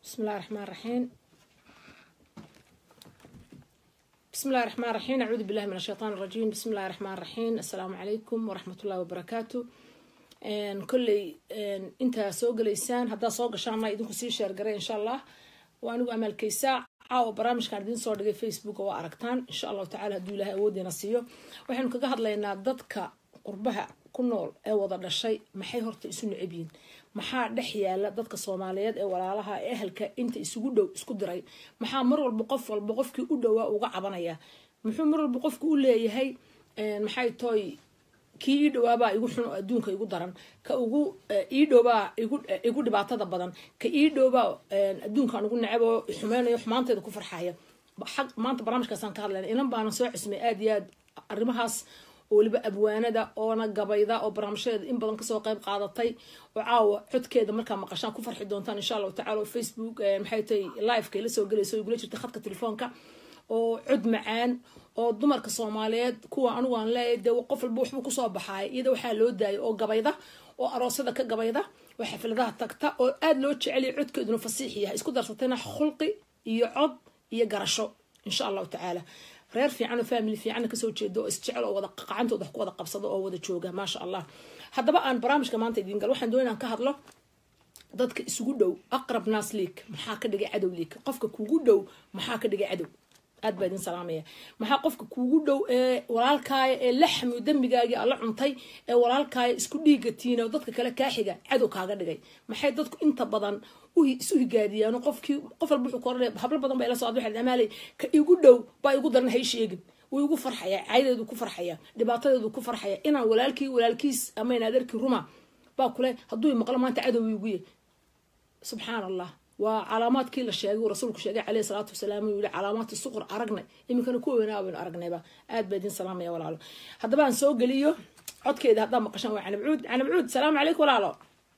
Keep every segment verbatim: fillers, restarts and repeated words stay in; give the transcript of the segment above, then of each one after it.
بسم الله الرحمن الرحيم. بسم الله الرحمن الرحيم. أعوذ بالله من الشيطان الرجيم. بسم الله الرحمن الرحيم. السلام عليكم ورحمة الله وبركاته. إن كل إن أنت سوق الإنسان هذا سوق شان الله يدوك سير شير قري إن شاء الله. وأنا أعمل كيساع أو برامج كان دين صور في فيسبوك وأركتان إن شاء الله تعالى هدول لها ودي نصيه. وحين كجهد لنا ضدك قربها كنول أو ضد الشيء ما حي هرت يسون عبين. maxaa dhex yaala dadka Soomaaliyeed ee walaalaha ee ehelka inta isugu dhow isku diray maxaa mar walba qof walba qofkii u dhawaa uga cabanaya muxuu mar walba qofku u leeyahay een maxay tooy kii ii dhawaaba igu xun adduunka igu daran ka ugu ii dhawaa igu igu dhibaatada badan ka ii dhawaa adduunka ugu nacab oo xumeeyo xumaanteeda ku farxaya xaq maanta barnaamijkaasaan ka hadlaynaa inan baan soo cismay aad iyo aad arrimahaas waliba abwaanada oo na gabayda oo barnaamijyada in badan ka soo qayb qaadatay oo caawa codkeeda marka maqashaan ku farxi doontaan insha Allah ta'ala Facebook maxay tahay live-ka ila soo galayso igula jirta khadka telefoonka oo cod macaan oo dumarka Soomaaliyeed kuwa anigu aan leeyahay qof walba wuxuu ku soo baxay iyada waxa loo daayay oo gabayda oo aroosada ka gabayda oo xafladaha tagta oo aad loo jecel yahay codkeeduna fasiix yahay isku darsatayna khulqi iyo cod iyo garasho insha Allah ta'ala reer fiican family fiican ka soo jeedo isjecel oo wada qacantooda wax ku wada qabsado oo wada jooga ma sha Allah hadaba aan barnaamijka maanta idin gal waxaan doonayaa ka hadlo dadka isugu dhow aqrab naas leek maxaa ka dhigay cadow leek qofka kuugu dhow maxaa ka dhigay cadow aad baa idin salaamaya maxaa qofka kuugu dhow ee walaalkaaga ee laxmi dambigaagi alla cuntay ee walaalkaaga isku dhiigatiina dadka kale ka xiga cadow kaaga dhigay maxay dadku inta badan isu higaadiyaan qofkii qof walba wuxuu koornay hablo badan bay la soo adwaxay amaalay ka igu dhow baa igu daran hay sheegin way ugu farxaya caydeedu ku farxaya dhibaatadeedu ku farxaya inaan walaalkii walaalkiis ama in adeerkii ruma baa kule haduu maqlo maanta cadow igu yahay subhanallah wa calaamaadkii la sheegay rasuulku sheegay kaleey salaatu wasalaam uu yiri calaamaad suqur aragnay iminkana ku weenaaban aragnayba aad baa idin salaamaya walaalo hadaba aan soo galiyo codkeeda hadda maqashan waa canabcuud canabcuud salaam alaykum walaalo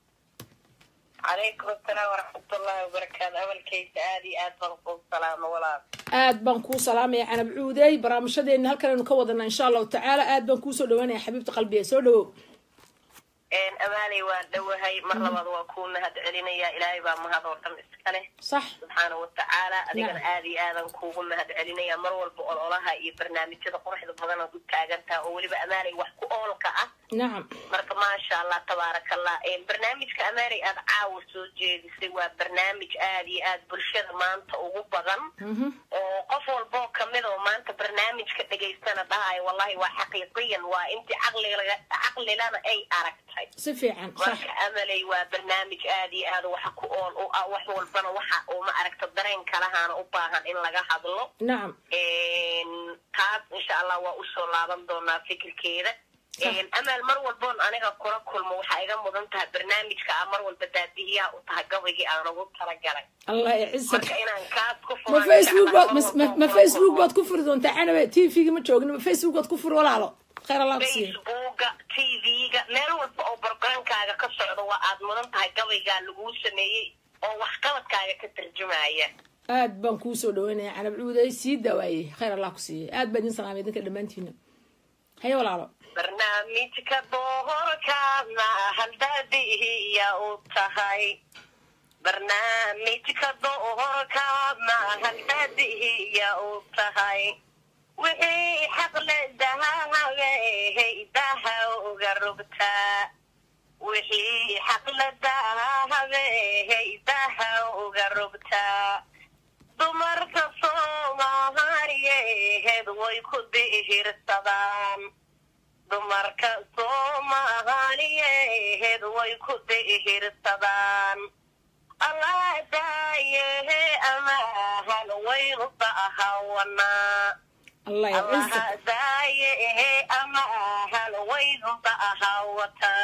عليكم السلام ورحمة الله وبركاته. أول كيس آدي آد بنقول سلام ولا آد بنقول سلام يا أنا بعودي برامجنا إن هالكلام نكودنا إن شاء الله تعالى آد بنقول سلواني يا حبيبة قلبي سلو. إن أمالي ودو هاي مرة وضو أكون هاد علينا يا إلهي بام هذا ورقم إسكانه صح سبحانه وتعالى أدينا آدي آدم كوغم هاد علينا يا مرة والبقول الله هاي برنامج كذا قرح ضبطنا قد كاجنتها أولي بأمالي وحكو أولك أه نعم مرة ما شاء الله تبارك الله إن برنامج كأمالي أد عاوز سوجي سوى برنامج آدي آد برشة ما أنت أوبغم وقفوا البوك كمله وما أنت برنامج كتجيستنا بهاي والله وحقيقيا وأنت عقلي عقلي لنا أي أركتها سفيعا صح أملي وبرنامج آدي هذا وحكو أول أو وحول بنا وح وما أركت الدرين كلها أنا أباهن إن لقى هذا نعم إن كاس إن شاء الله وأوصل لابن دونا فكر كذا إن أمل مرول بون أنا كورا كل موحى إذا مضمتها برنامج كأمر والبدادية وتهجوي أنا قلت رجالك الله يعزك ما فيسبوك ما ما فيسبوك بعد كفر دون تعنا تي في ما تشوفنا ما فيسبوك بعد كفر ولا لا خير الله يصير فيسبوك تي في مال والبقى برنامج كذا كسر دوا عاد مضمتها جوي قال لجوز سنية أو وحكمت كذا كترجمة aad baan ku soo dhaweynaa ana buluuday si dawaayay khayr Allah ku siiyay aad baan idin salaamay idinka dhamaantiina hay walaalo barnaamijka boqorka ma haldaadihi ya u tahay barnaamijka boqorka ma haldaadihi ya u tahay wixii xaq leedahay haydaha uga rugta wixii xaq leedahay haydaha uga rugta dumarka Soomaaliyeed way ku dihirsadaan dumarka Soomaaliyeed way ku dihirsadaan Allah daaye ama hal way ubahawana Allah Allah daaye ama hal way ubahawata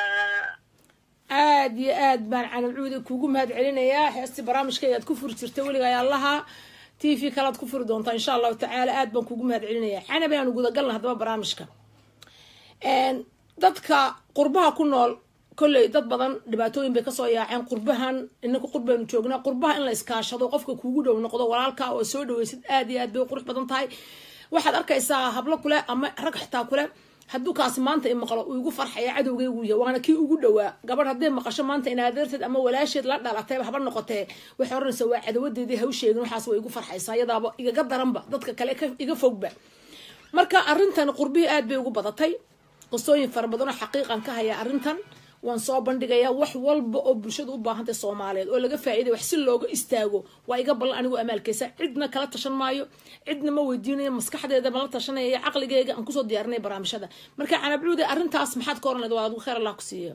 aad iyo aad baan canabcuudi kugu mahad celinayaa heesti barnaamijkayga aad ku furi jirtay waligaa Allaha T V kala aad ku furi doontaa insha Allah ta'ala aad baan kugu mahad celinayaa xanabi aan ugu dagalna hadaba barnaamijka een dadka qurbaha ku nool kulay dad badan dhibaatooyin bay ka soo yaaceen qurbahan inna ku qurbaynu joognaa qurbaha in la iskaashado qofka kuugu dhow noqdo walaalka oo soo dhaweysid aad iyo aad bay qurux badan tahay waxaad arkaysaa hablo kule ama rag xitaa kule hadduu kaasi maanta imaqlo uu igu farxaya cadowgaygu yahay waana kii ugu dhawaa gabadh hadday maqasho maanta in adeerteed ama walaasheed la dhalatay waxba noqotee waxay oranaysaa waa cadawadeedii ha u sheegin waxaas way igu farxaysaa iyadaaba igaga daranba dadka kale iga fogba marka arrintan qurbihii aad bay ugu badatay qisooyin fara badan oo xaqiiqan ka haya arrintan waan soo bandhigayaa wax walba oo bulshada u baahantay Soomaaliyeed oo laga faa'iiday wax si looga istaago waa iga ballan anigu amaalkaysa cidna kala tashan maayo cidna ma weydiinayo maskaxdeeda ma la tashanaya aqligeyga aan ku soo diyaarinay barnaamijyada marka Canab Cuude arrintaas maxaad ka oranayd waa ugu khayr Allah ku siiyo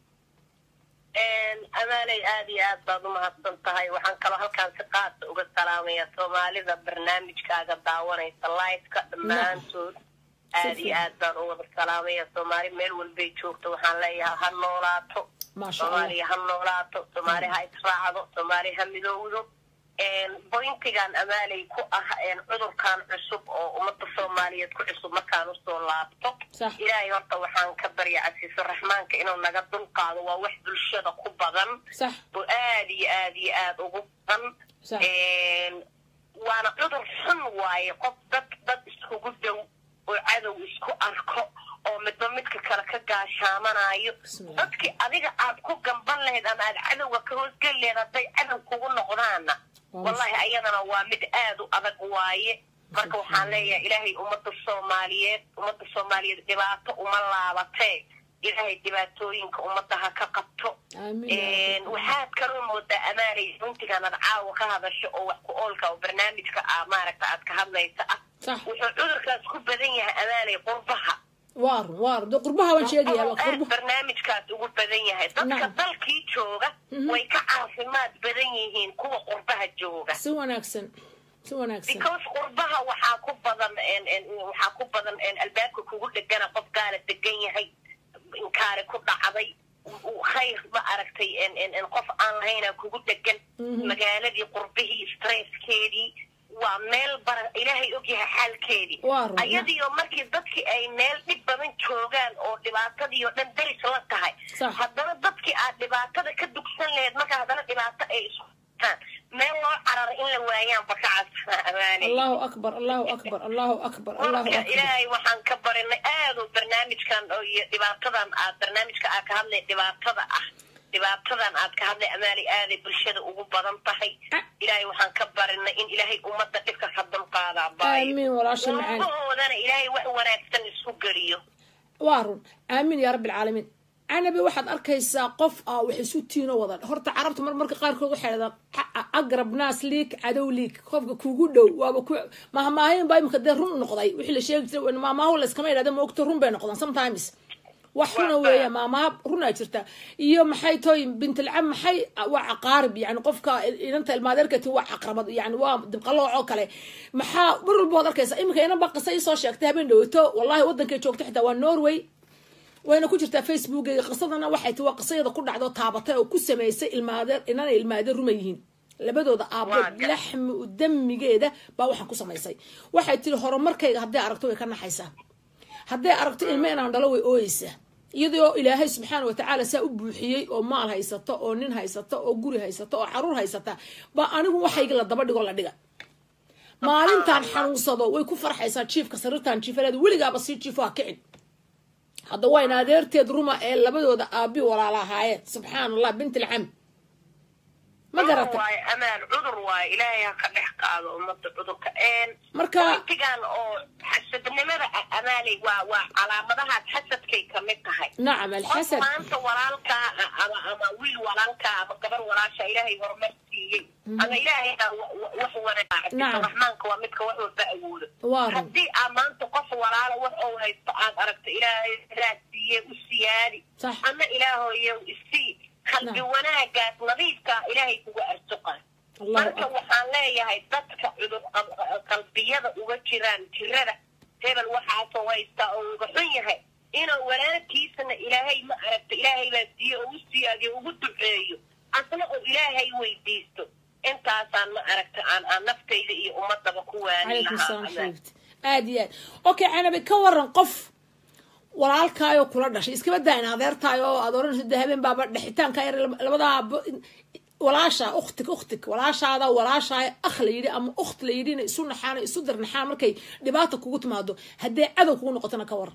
een amaalay aad iyo aad baad u mahadsan tahay waxaan kaloo halkaan si qaas uga salaamayaa Soomaalida barnaamijkaaga daawanaysa live-ka dhammaantood aad iyo aad baan uga salaamaya Soomaali meel walbay joogto waxaan leeyahay ha noolaato Soomaali ha noolaato Soomaali ha israacdo Soomaali ha midowdo een pointigan amaalay ku ah een cudurkan cusub oo ummadda Soomaaliyeed ku cusub markaan u soo laabto ilaahay horta waxaan ka baryaa casiiso raxmaanka inuu naga dulqaado waa wax bulshada ku badan oo aad iyo aad iyo aad ugu badan een waana cudur xun waaye qof dad dad iskugu dhow oo cadow isku arko oo midba midka kale ka gaashaamanayo dadkii adiga aad ku gamban lahayd ama aad cadowga ka hoosgeli lahayd hadday cadow kugu noqdaana wallahi ayadana waa mid aad u adag waaye marka waxaan leeyahay ilaahay ummadda Soomaaliyeed ummadda Soomaaliyeed dhibaato uma laabatee ilaahay dhibaatooyinka ummadda ha ka qabto een waxaad kaloo moodaa amaalay runtigan aad caawa ka hadasho oo wax ku oolka oo barnaamijka ah maaragta aad ka hadlaysa ah wuxuu cudurkaas ku badan yahay amaalay qurbaha waar waar do qurbaha waan sheegayaa qurbaha barnaamijkaas ugu badan yahay dadka dalkii jooga way ka caafimaad badan yihiin kuwa qurbaha jooga si wanaagsan si wanaagsan because qurbaha waxaa ku badan een waxaa ku badan een albaabka kugu dhagana qof gaala degan yahay inkaare ku dhacday khayr ma aragtay in in qof aan lahayna kugu dhagan magaaladii qurbihii stresskeedii waa meel bar ilaahay og yahay xalkeedii ayadii oo markii dadkii ay meel dhib badan joogaan oo dhibaatadii oo dhan daris la tahay haddana dadkii aad dhibaatada ka dugsan lahayd marka haddana dhibaato ay isu meel loo carar in la waayaan bakacaas amaanay Allahu akbar Allahu akbar Allahu akbar Allahu akbar ilaahay waxaan ka barinay aad oo barnaamijkan oo dhibaatadan aad barnaamijka aad ka hadlay dhibaatada ah dhibaatadan aad ka hadlay amaali aad ay bulshada ugu badan tahay ilaahay waxaan ka barinay in ilaahay ummadda dhibka ka dulqaada baay aamin walaasha macaan wadana ilaahay wax wanaagsan isku galiyo waarun aamin ya rabbil alamin anabi waxaad arkaysaa qof ah wax isu tiino wada horta carabta mar marka qaar kood waxay yiraahdaan aqrab naas liik cadow liik qofka kugu dhow waaba ku mahmaahayn baa imka run noqday wixii la sheegi jiray maamaahu la iskama yiraahdo ma ogto run bay noqdaan sometimes wax run weeyaa maamaha run ay jirta iyo maxay tooy bint al-am maxay waa aqarib yani qofka inanta ilmaadeerkati waa aqrabad yani waa dibqalooco kale maxaa mar walba arkaysaa imka ina baqasay soo sheegtay habeen dhawto wallahi wadankay joogto xitaa waa Norway wayna ku jirtaa Facebook ee qisadana waxay tahay qisada ku dhacdo taabatay oo ku sameysay ilmaadeer inana ilmaadeer rumayeen labadooda aabo laxm u damigeeda baa waxa ku sameysay waxay tiri horumarkayga haddii aragto way ka naxaysaa haddii aragto ilmo inaan dhalo way ooyeysaa iyadoo ilaahay subxaanahu wa tacaala saa u buuxiyey oo maal haysato oo nin haysato oo guri haysato oo caruur haysata baa anigu waxayga la daba dhigo la dhiga maalintaan xanuunsado way ku farxaysaa jiifka sariirtaan jiifaleed weligaaba sii jiifo ha kicin hadda wayna adeerteed ruma ee labadooda aabi walaalahaayeen subxaanallah bint al-am ma garata waay amaan cudur waay ilaahay ka dhex qaado ummadda cudurka een marka intigan oo xasadnimada amaali waa waa calaamadaha xasadkay kamid tahay nacam alxasad maanta walaalka ama ama wiil walaalka ama gabar walaasha ilaahay hormar siiyey ama ilaahay wax wanaagsan raxmaanka waa midka wax walba awoodo haddii aad maanta qof walaalo wax oo haysto aad aragto ilaahay raasiye u siyaadi ama ilaahoyo isii qalbi wanaagaas nadiifka ilaahay kugu arsuqa marka waxaan leeyahay dadka cudur qalbiyada uga jiraan jirada hebel waxaa soo haysta oo uga xun yahay inuu walaalkiisana ilaahay ma aragto ilaahay baa siiye oo u siyaadiyo ugu duceeyo asna oo ilaahay weydiisto intaasaan ma aragta aan aan naftayda iyo ummadaba ku waani lahaa aad iyo aad okay Canabi ka waran qof walaalkaayo kula dhashay iska badaa in adeertaayo aad oranayso habeen baaba dhixitaanka yar labada walaasha ukhtik ukhtik walaashaada walaashaay akh la yiri ama ukht la yiri isu naxaan isu dirnaxaan markay dhibaato kugu timaado hadee cadow kugu noqotana ka war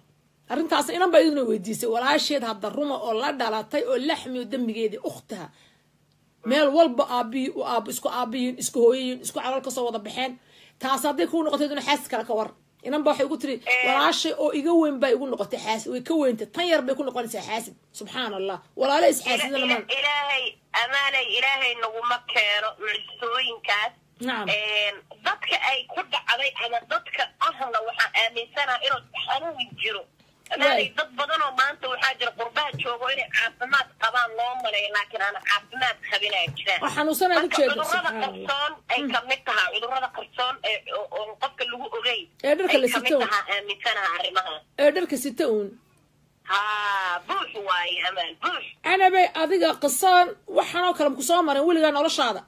arrintaas inan baa iduna weydiisay walaasheed hadda ruma oo la dhalatay oo laxmiyo dambigeedii ukhtaha meel walba aabiyi u aab isku aabiyin isku hooyayin isku calal kasoo wada baxeen taas hadday kuu noqotay iduna xaasid kale ka war inan baa waxay ugu tiri walaashay oo iga weyn baa igu noqotay xaasid way ka weyntay tan yar bay ku noqonaysaa xaasid subxaan allah walaala is xaasidana ma ilaahay amaanay ilaahay naguma keeno mucjisooyinkaas dadka ay ku dhacday ama dadka ahna waxaa aaminsanaha inuu xanuun jiro amaanay dad badan oo maanta waxaa jira qurbaha joogo inay caafimaad qabaan loo maleeyo laakiin aan caafimaad qabin ay jiraan waxanuusanaa ujeeda cudurrada qarsoon ay kamid tahay cudurrada qarsoon oo qofka lagu ogeyn ee dharka la sito aaminsanaha arrimaha ee dharka sito uun haa buux waaye amaan buux anabay adiga qisaan waxaanoo kale maku soo marin weligaa noloshaada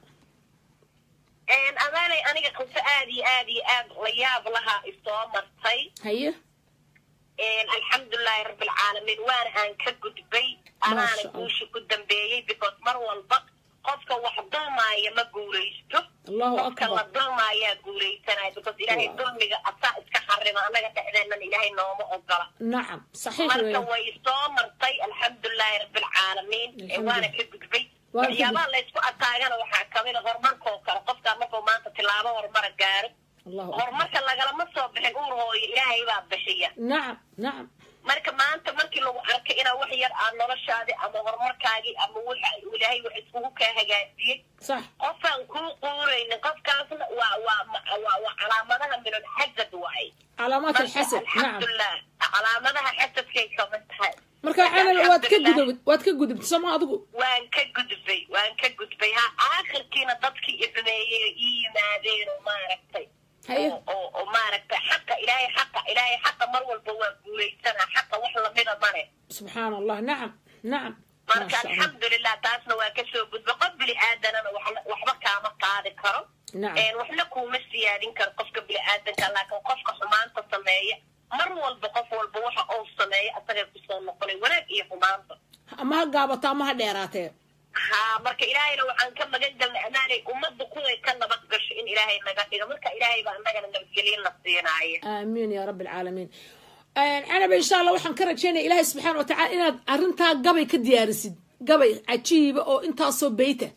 amaanay aniga qiso aad iyo aad iyo aad la yaab lahaa isoo martay haye alxamdulilahi rabbilcaalamiin waana aan ka gudbay anaana guusha ku dambeeyey because mar walba qofka wax dulmaaya ma guulaysto qofka la dulmaayaa guulaysanaya because ilaahay dulmiga asaa iska xarima annaga dhexdeennan ilaahay nooma ogola nacam saxiix marka way soo martay alxamdulilahi rabbilcaalamiin waana ka gudbay waxyaabaha laysku ataagana waxaa kamid a horumarkoo kale qofkaa markuu maanta tilaabo horumara gaaro horumarka lagalama soo bixin uur hooyo ilaahay baa bixiya nacam nacam marka maanta markii lagu arkay inaa wax yar aan noloshaadi ama horumarkaagii ama waxa ilaahay wax iskugu kaa hagaajiyey sax qofaan kuu quuraynin qofkaasna waa waa waa waa calaamadaha min alxasad waaye calaamaat alxasad nacam alxamdulilah calaamadaha xasadkay kamid tahay marka camal waad ka gudub waad ka gudubtay sama adigu waan ka gudbay waan ka gudbay ha aakhirkiina dadkii ifmeeyey ii yimaadeen oo maaragtay oo oo maaragtay xaqa ilaahay xaqa ilaahay xaqa mar walba waa guulaysanaa xaqa wax lamida male subxaan allah nacam nacam marka alxamdulilah taasna waa kasoo gudba qof bini aadanana waxba kaama qaadi karo waxna kuuma siyaadin karo qofka bini aadanka laakiin qofka xumaanta sameeya mar walba qof walba waxa uu sameeya asagay kusoo noqonay wanaag iyo xumaanta ama ha gaabato ama ha dheeraatee ها marka ilaahayna waxaan ka magan galnay amaanay ummadda kuway ka nabad gasho in ilaahay naga dhigo marka ilaahay baa annagana nabadgelyo na siinaayo aamiin ya rabbi alcaalamiin anaba insha allah waxaan ka rajaynaya ilaahay subxaana watacaala inaad arrintaa gabay ka diyaarisid gabay cajiiba oo intaasoo beyta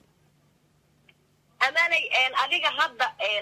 amaanay adiga hadda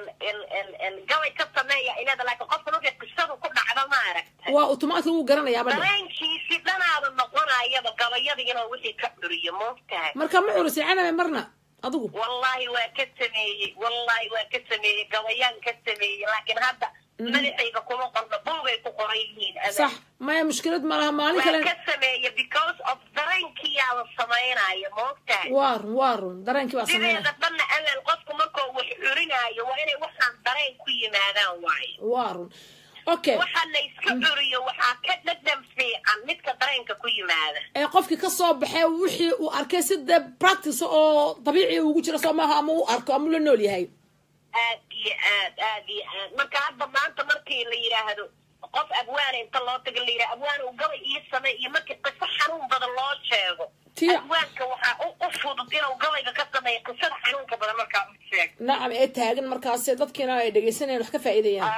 gabay ka sameeya inaad laakiin qofka markay qisadu ku dhacdo ma aragtay waa automatic uu garanayaaba dareenkiisi dhanaada noqonayaba gabayada inuu wixii ka curiyo moogtahay marka ma curisin canabe marna adigu wallahi waa ka sameeyey wallahi waa ka sameeyey gabayaan ka sameeyey laakiin hadda madaxayga kuma qorno buugay ku qoran yihiin sax maya mushkilad malaha maalin kale waa ka sameeyey because of dareenkiyaaba samaynayo moogtahay waa run waa run dareenkii waa samaynaya sideeda dhanna amal qofku markuu wax curinaayo waa inay waxaan dareen ku yimaadaan waayo waa run okay waxa la iska curiyo waxaa ka dhadhan fiican midka dareenka ku yimaada ee qofkii ka soo baxay wixii uu arkay sida practice oo dabiici ugu jira soo maaha ama uu arko ama la nool yahay aad iyo aad aad iyo aad marka hadda maanta markii la yidhaahdo qof abwaana inta loo taga la yidhaha abwaana uu gabay ii samey iyo markii qiso xanuun badan loo sheego abwaanka waxaa u fudud inuu gabayga ka sameeyo qisada xanuunka badan markaa u sheeg nacam ee taagan markaas dadkiina ay dhegaysanayaan wax ka faa'iidayaan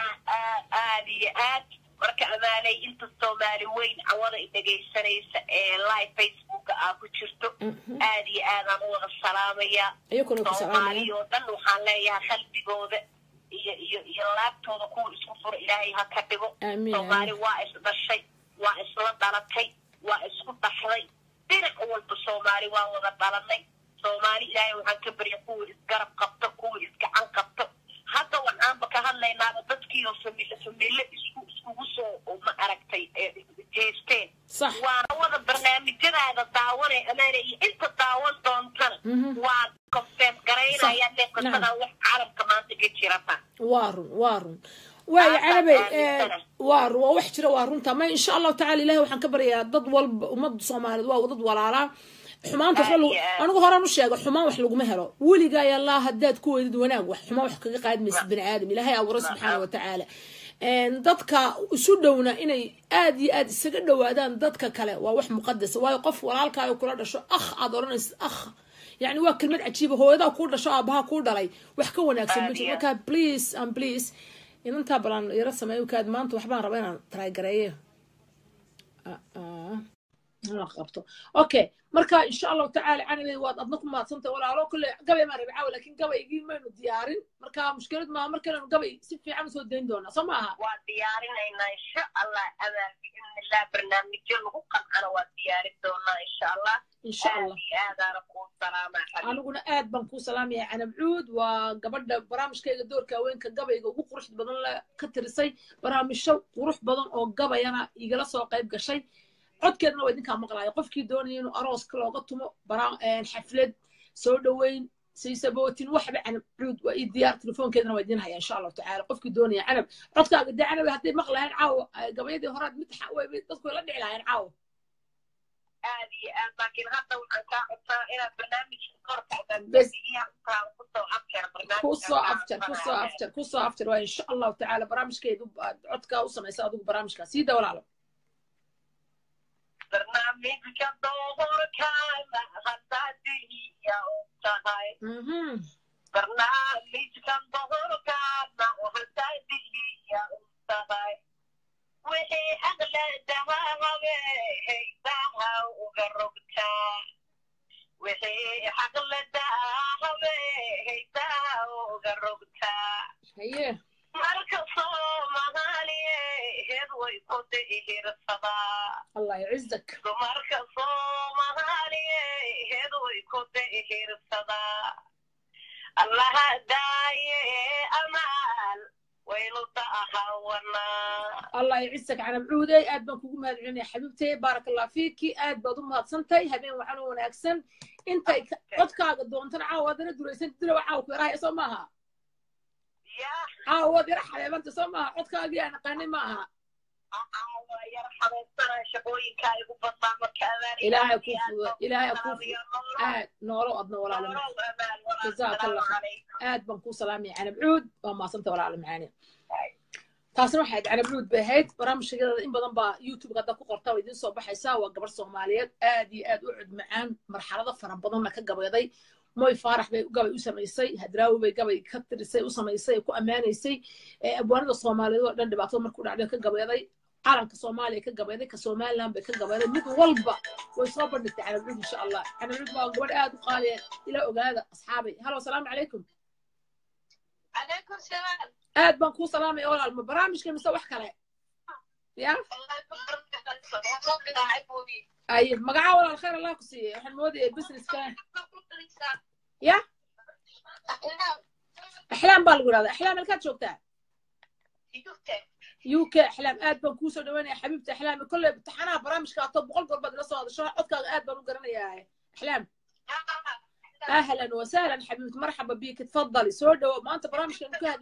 aad iyo aad marka amaanay inta soomaali weyn cawada dhegaysanaysa ee live facebooka aa ku jirto aad iyo aadaan u wada salaamaya soomaali oo dhan waxaan leeyahay qalbigooda iyo iyo iyo laabtooda kuwa isku fura ilaahay ha ka dhigo soomaali waa is dhashay waa isla dhalatay waa isku dhaxday dhinac walba soomaali waa wada dhalanay soomaali ilaahay waxaan ka barya kuwa isgarab qabto kuwa isgacan qabto hadda waxaanba ka hadlaynaaba dadkiioo famile famile isku iskugu soo ma aragtay jeesteen waana wada barnaamijyadaada daawanay amaana iyo inta daawan doontana waa kofeem garaynaya dee qisadan wax caalamka maanta ka jirata waa run waa run waayo canabey waa run waa wax jira waa runta ma insha allahu tacala ilahay waxaan ka baryayaa dad walba ummadda soomaaliyeed waa dad walaalaa xumaanta waxba lagu anigu horaan u sheego xumaan wax laguma helo weligaa yallaa haddaad ku weydid wanaag wax xumaan wax kaga qaadmaysid bini aadam ilaahay abuuray subxaana watacaala dadka isu dhowna inay aad iyo aad isaga dhowaadaan dadka kale waa wax muqadasa waayo qof walaalkaayo kula dhasho akh aad odhanaysid akh يعني waa kelmad cajiiba hooyadaa kuu dhasho aabaha kuu dhalay wax ka wanaagsan ma jiro marka please and please inantaa balan yaro sameeyo kaad maanta waxbaan rabaa inaan try gareeyo أنا قبته أوكي مركا إن شاء الله تعالى أنا اللي واد أضنكم ما تصنت ولا على كل قبل ما ربعوا لكن قبل يجي منه ديارين مركا مشكلة ما مركا لأنه قبل سيف في عمس ودين دونا سماها وديارين إن شاء الله أنا بإذن الله برنامج جل حقا أنا وديارين دونا إن شاء الله إن شاء الله هذا ركون سلامة أنا قلنا آد بنكون سلام يا أنا بعود وقبل برامج كي الدور كوين كقبل يجوا قرش بدن لا كتر سي برامج شو وروح بدن أو قبل أنا يجلسوا قيب قشي عد كده نودين كام مقلع قف كده دوني إنه أراس كلا قطمه برا حفلة سودا وين سيسبوتين واحد عن بعود وإيد ديار تلفون كده نودينها إن شاء الله تعالى قف كده دوني عنب عد كده قد عنب هدي مقلع عاو قبل يدي هراد متح وتذكر لنا على عاو هذه لكن هذا وحنا إلى برنامج بس كوسو أفتر كوسو أفتر كوسو أفتر وإن شاء الله تعالى برامج كده عد كده وصل يساعدوا برامج كسيدة ولا لا برنامج كدور كان هدادي يا أختي برنامج كدور كان هدادي يا أختي وهي أغلى دهاوي هيداها وقربتها وهي أغلى دهاوي هيداها وقربتها هي مركز مغالي هدوي قدي هرصدا الله يعزك مركز مغالي هدوي قدي هرصدا الله داي أمال الله يعزك على بعودي آد بان كوكو مهدعين يا حبيبتي بارك الله فيكي آد بادو مهدسنتي هبين وحنو ونأكسن انت قدكاق الدوانتان عاوادنا دوريسان تدلو عاوكي راهي صماها عاواد يرحل يا بنت صماها قدكاقي أنا قاني معها يرحل السنة شبوين كايقو بطامة كأماني إلهي كوفو إلهي كوفو آد نورو أدنا ولا علم جزاك الله آد بانكو سلامي عن بعود وما صنت ولا علم معاني taasna waxay dhacna bluud bay ahayd barnaamijkeeda in badan baa youtube hadda ku qorta oo idin soo baxaysa waa gabar Soomaaliyeed aad iyo aad u cud macaan marxalado fara badan ka gabayday moy faarax bay gabay u samaysay hadraawi bay gabay ka tirisay u samaysay ku amaanaysay abwaanada Soomaaliyeed oo dhan dhibaato markuu dhacday ka gabayday calanka Soomaaliya ka gabayday ka Soomaaliland bay ka gabayday mid walba way soo bandhigtay cala bluud insha Allah ana bluud waa gabar aad u qaaliya ila ogaada asxaabay halo salaamu calaykum عليكم سلام آد بنكو سلامي أول على برامج كم يسوي حكلا يا أي مقعة ولا الخير الله كسي إحنا مودي بزنس كان يا أحلام بالقول هذا أحلام الكات شو بتاع يوكي أحلام آد بنكو سودواني يا حبيبتي أحلامي كله بتحنا برامج كاتب بقول قرب دراسة هذا شو عدك آد بنو قرنا يا أحلام أهلا وسهلا حبيبتي مرحبا بيك تفضلي سودو ما أنت برامج كان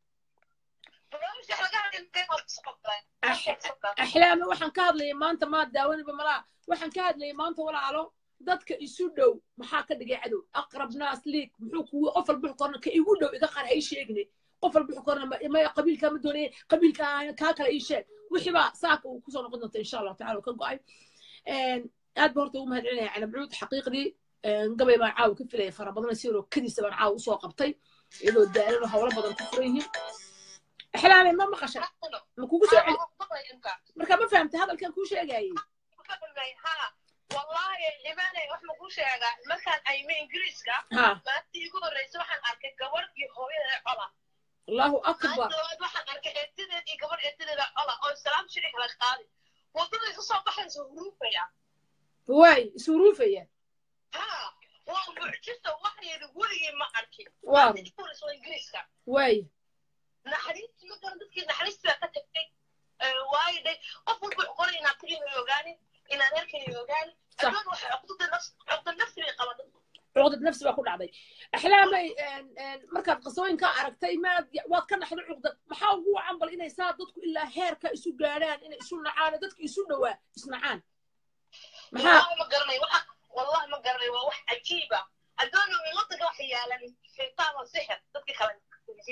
أحلامي وحن كهذا ما أنت ما تداوني بمرأة وحن كهذا ما أنت ولا علو ضدك يسودو محاكا دقي عدو أقرب ناس ليك محوك وقفل بحقرنا كيقولو إذا قال أي شيء يقني قفل بحقرنا ما قبيل كام دوني قبيل كاكل أي شيء وحبا ساكو وكسونا قدنا إن شاء الله تعالى وكقاي أد برضو مهدعين يعني بعود حقيقي قبل ما عاو كيف لي فربنا يصيروا كذي سبع عاو سوق قبطي إذا دارنا حوالي بدن كفريه أحلامي ما مقشة ما كوكو سوي مركب ما فهمت هذا كان كوشة جاي ها والله إيماني وإحنا كوشة جا مثلا أيام إنجليزكا ها ما تيجوا الرئيس وحن أركب جوار يهوي على الله أكبر وحن أركب إتدى جوار إتدى على أو السلام شريك الخالي وطول الصباح سروفيا واي سروفيا ها ومعجزة وحي الولي ما أركب واو تقول سو إنجليزكا واي نحريت ما كان dadkii naxariista ka tagtay waay day qof walba qoray inaad tiriyo ogaani inaad arkayo ogaani adoon wax caqdada nafs caqdada nafsi bay qabaday caqdada nafsi baa ku dhacday axlaamay markaad qasooyinka aragtay ma waad ka dhaxday caqdad maxaa ugu wacan bal inay saa dadku ilaa heerka isu gaaraan inay isu nacaan dadku isu dhawaa isnacaan maxaa ma garanay waxa wallahi ma garanay waa wax cajiib ah adoon ma wadada wax yaalan shaytaan oo sixir dadkii kale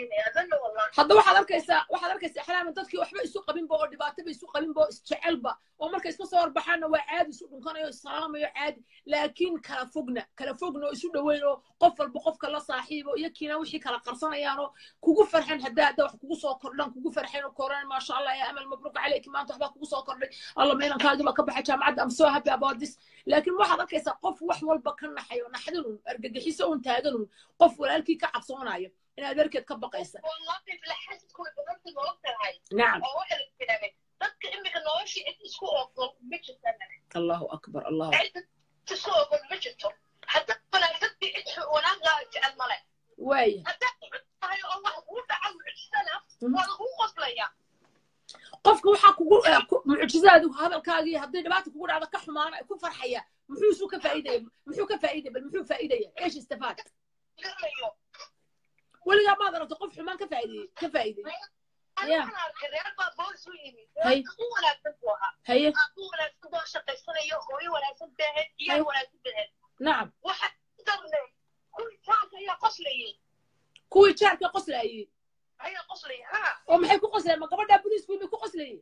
hadda waxaad arkaysaa waxaad arkaysaa axlaam dadkii waxba isu qabin bo oo dhibaato bay isu qabin bo isjecelba oo markay iska soo horbaxaanna waa caadi isu dhunkanayo salaamayo caadi laakiin kala fogna kala fogna oo isu dhoweyn oo qof walba qofka la saaxiibo iyo kiina wixii kala qarsanayaanoo kugu farxan haddaa hadda wax kugu soo kordhan kugu farxeen oo koran maasha allah ya amal mabruuk calayki maanta waxbaa kugu soo kordhay alla meelankaaga baa ka baxay jaamacadda am so happy about this laakiin waxaad arkaysaa qof wax walba ka naxayo naxdinun argagixiso un taaganun qof walaalkii ka cabsoonayo inaad arkeed ka baqaysa nacam allahu akbar allahu waaya qofka waxaa kugu mucjizaadu hadalkaagii haddii dhibaata kugu dhacdo ka xumaana ku farxaya muxuu isu ka faa'iidaya muxuu ka faa'iidaya bal muxuu faa'iidaya eesh istifaad weligaa maad aragto qof xumaan ka faa'iidayey ka faa'iidayey ya hay haye nacam kuwii jaarka qoslayey oo maxay ku qoslayeen ma gabadhaa booliisku imay ku qoslayeen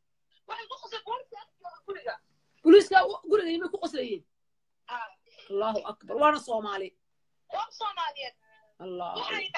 booliiska guriga imay ku qoslayeen allahu akbar waana soomaali الله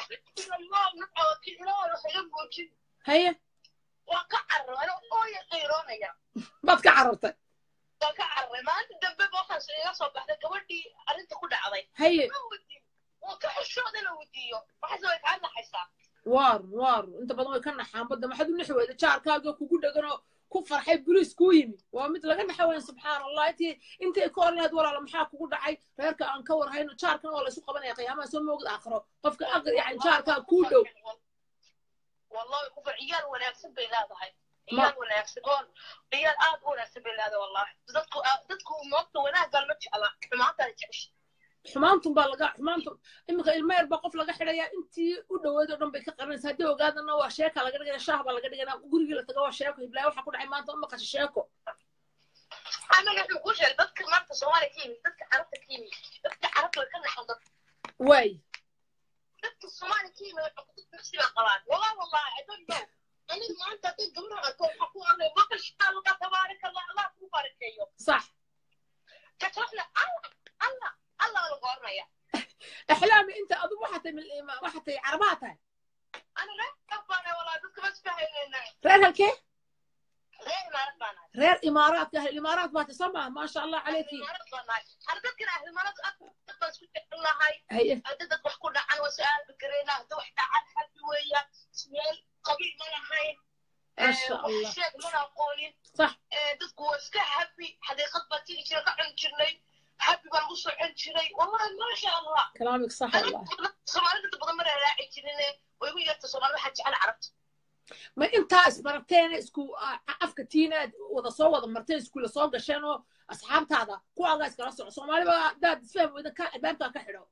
هيا وكعر انا اوي قيرونيا ما تكعررت وكعر ما انت دبب waxaan soo soo baxday gabadhii arinta ku dhacday هيا وكحشود لو وديو waxa soo ka naxaysa waar waar inta badan way ka naxaan badda maxad u naxweeda jaarkaaga kugu dhagano ku farxay booliis ku yimi waa mid laga naxaween subxaanallah intii intay ka ornayd walaalo maxaa kugu dhacay reerka aan ka warhayno jaarkan waa la isu qabanaya qiyaamaha soo moogid aakhiro qofka aqri yani jaarkaa kuu dhow wallahi ku ciyaar wanaagsan bay leedahay ciyaar wanaagsan oo ciyaar aad u wanaagsan bay leedahay wallahi dadku dadku moogta wanaagga ma jecla xumaanta jecesha xumaantun baa laga xumaantun imika ilmo yar baa qof laga xidhayaa intii u dhoweed oo dhan bay ka qaranaysaa haddii ogaadana waa sheeka laga dhigaya shaah baa laga dhiganaa gurigii la tago waa sheeko hiblaayo waxaa ku dhacay maanta u maqasha sheeko anaga wuxuu ku sheegay dadka maanta soomaaliya ka yimid dadka carabta ka yimid dadka carabta way ka naxan dad waay dadka soomaaliya ka yimid waxay nafsi baa qabaan wallah wallah I don't know aniga maanta dad gabdho arko waxaa ku arnay maqasha allah tabaaraka allah allah ku barakeeyo sax katrafna allah allah الله الغورية أحلامي أنت أظن واحد من واحد عرباتها أنا لا أبغى والله بس بس فاهمنا غير هالكي غير إمارات بنا غير إمارات أهل الإمارات ما تسمع ما شاء الله عليك إمارات بنا أنا بذكر أهل الإمارات أكثر بس كنت الله هاي هي أدت بحكوا عن وسائل بكرينا دوح عن حدوية سميل قبيل منا هاي ما شاء الله الشيخ منا قولين صح دتكو اسكا هابي حديقة بتيجي كذا عن جرني حبي بنقص عن جري والله ما شاء الله كلامك صح والله سومالي تبغى مرة راعي جريني ويقول لك سومالي حاجة أنا عرفت ما أنت اسمرتين اسكو أفكتينا وذا صو وذا مرتين اسكو لصوق عشانه أصحاب هذا كوا الله يسكر الصو سومالي بقى داد فهم وإذا كان بنتها كحلو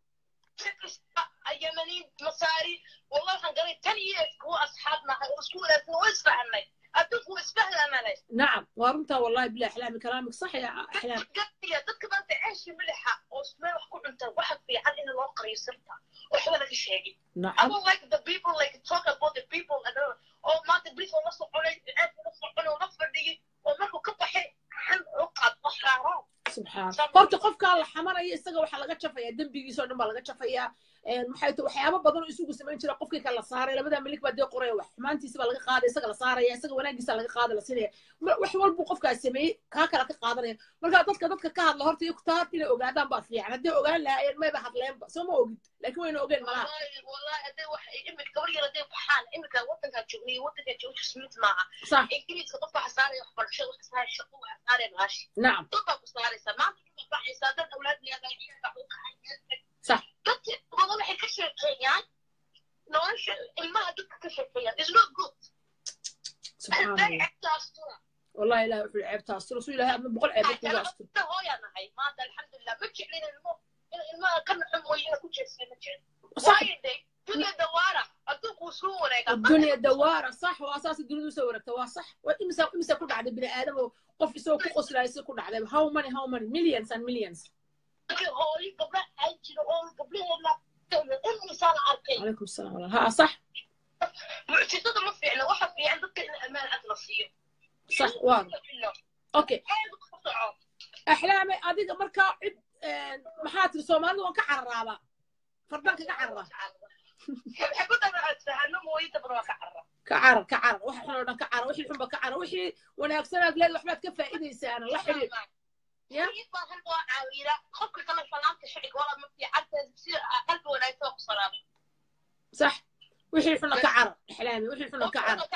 يمني مصاري والله هنقري تاني هو أصحابنا وسكول نوسف عني أدوك وسفهل أماني نعم وارمتها والله بلا أحلامي كلامك صح يا أحلام يا دك ما تعيش ملحة وسمع وحكون أنت واحد في عن إن الواقع يسرتها وحولك الشيء نعم I don't like the people like talk about the people and oh ما تبريد ونصف علي الآن ونصف علي ونصف علي ومركو كبحي حن عقد وحرام سبحان قلت قفك الله حمر أي استجا وحلا جت شفيا دم بيجي صار نبلا جت شفيا محيط وحياة بدن يسوق سمين شرا قفك كلا صار إلا بدأ ملك بدي قرية وح ما أنت سبلا لقى قاضي استجا صار يا استجا وانا جيس لقى قاضي لسنة وحول بقفك السمي كاك لقى قاضي مركا تذكر تذكر كهاد لهرت يكتار تلي أوجادان بس يعني بدي أوجان لا ما بحط لهم بس ما أوجد لكن وين أوجان ما والله والله أدي وح إمك كوري ردي بحال إمك وطنك هتشوفني وطنك هتشوف سميت معها صح إنجليز كطفى حصاري يحبر شغل حصاري شقوق حصاري الغش نعم طفى حصاري سمعت طفى حصاري أولادي هذا صح dadka badan waxay ka sheekeeyaan nolosha ilmaha dadka ka sheekeeyaan is not good subxaanallah wallahi ilahi wuxuu ceebtaa asturo suu ilahay ama boqol ceeb kuga asturo hooyaa nahay maanta alxamdulilah ma jeclin ilmo in ilmaha ka naxo mooyina ku jeedsay ma jeclin صح dunya dawaara adduunku suu wareegaa الدنيا دوارة صح وأساس الدنيا سوى وركتها صح وإمسا إمسا كل عدد بني آدم وقف يسوي كقص لا يسوي كل عدد how many how many millions and millions هولي قبل أجل أول قبل هلا إني صار عارفين عليكم السلام ورحمة ها صح معتقد ما في عنا واحد في عندك الأمان أطلسيه صح واضح اوكي احلامي اديك marka cid maxaa tir Soomaalidu waan ka cararaaba fardan kaga carara xabada raasahano mooyida badan ka carara ka carar ka carar waxa xun oo dhan ka carar wixii xun ba ka carar wixii wanaagsan aad leedahay waxbaad ka faa'iideysaan la xiriir ya baahan waa caawira qofka kala falaanta shaqo wala ma fi cadda si qalbi wanaagsan ku salaam صح wixii xun ka carar احلامي wixii xun ka carar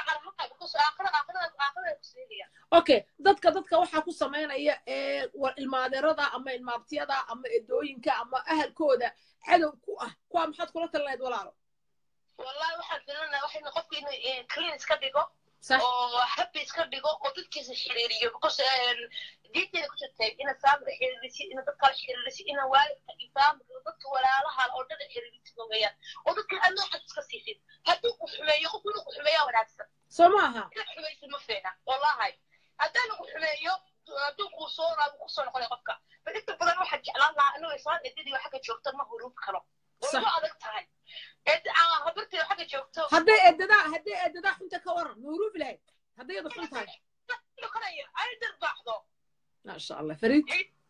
okay dadka dadka waxa ku sameynaya ee ilmaadeerada ama ilmaabtiyada ama edooyinka ama ahalkooda cadow ku ah kuwa maxaad kula talinayd walaalo wallahi waxaan filanaa waxayna qofka inuu clean iska dhigo oo happy iska dhigo oo dadkiisa xiriiriyo because diinteeda ku jirtay in saamka xiriirisi in dadka xiriirisi in waalidka ifaamka dadka walaalaha oo dad xiriirisi weeyaan oo dadka alla xad iska siifin haduu ku xumeeyo qofku ku xumeeyo wanaagsan somaha xumeeysi ma fiina wallahi hadaan ku xumeeyo haduu ku soo raabo ku soo noqon qofka inta badan waxa jeclaan lahaa inuu isaan edidii waxa ka joogta ma huruub karo oo adag tahay ed aan habartii waxa ka joogto haday edada haday edada xunta ka waran huruub lahayd haday adu xun tahay ay dirbaxdo ما شاء الله فريد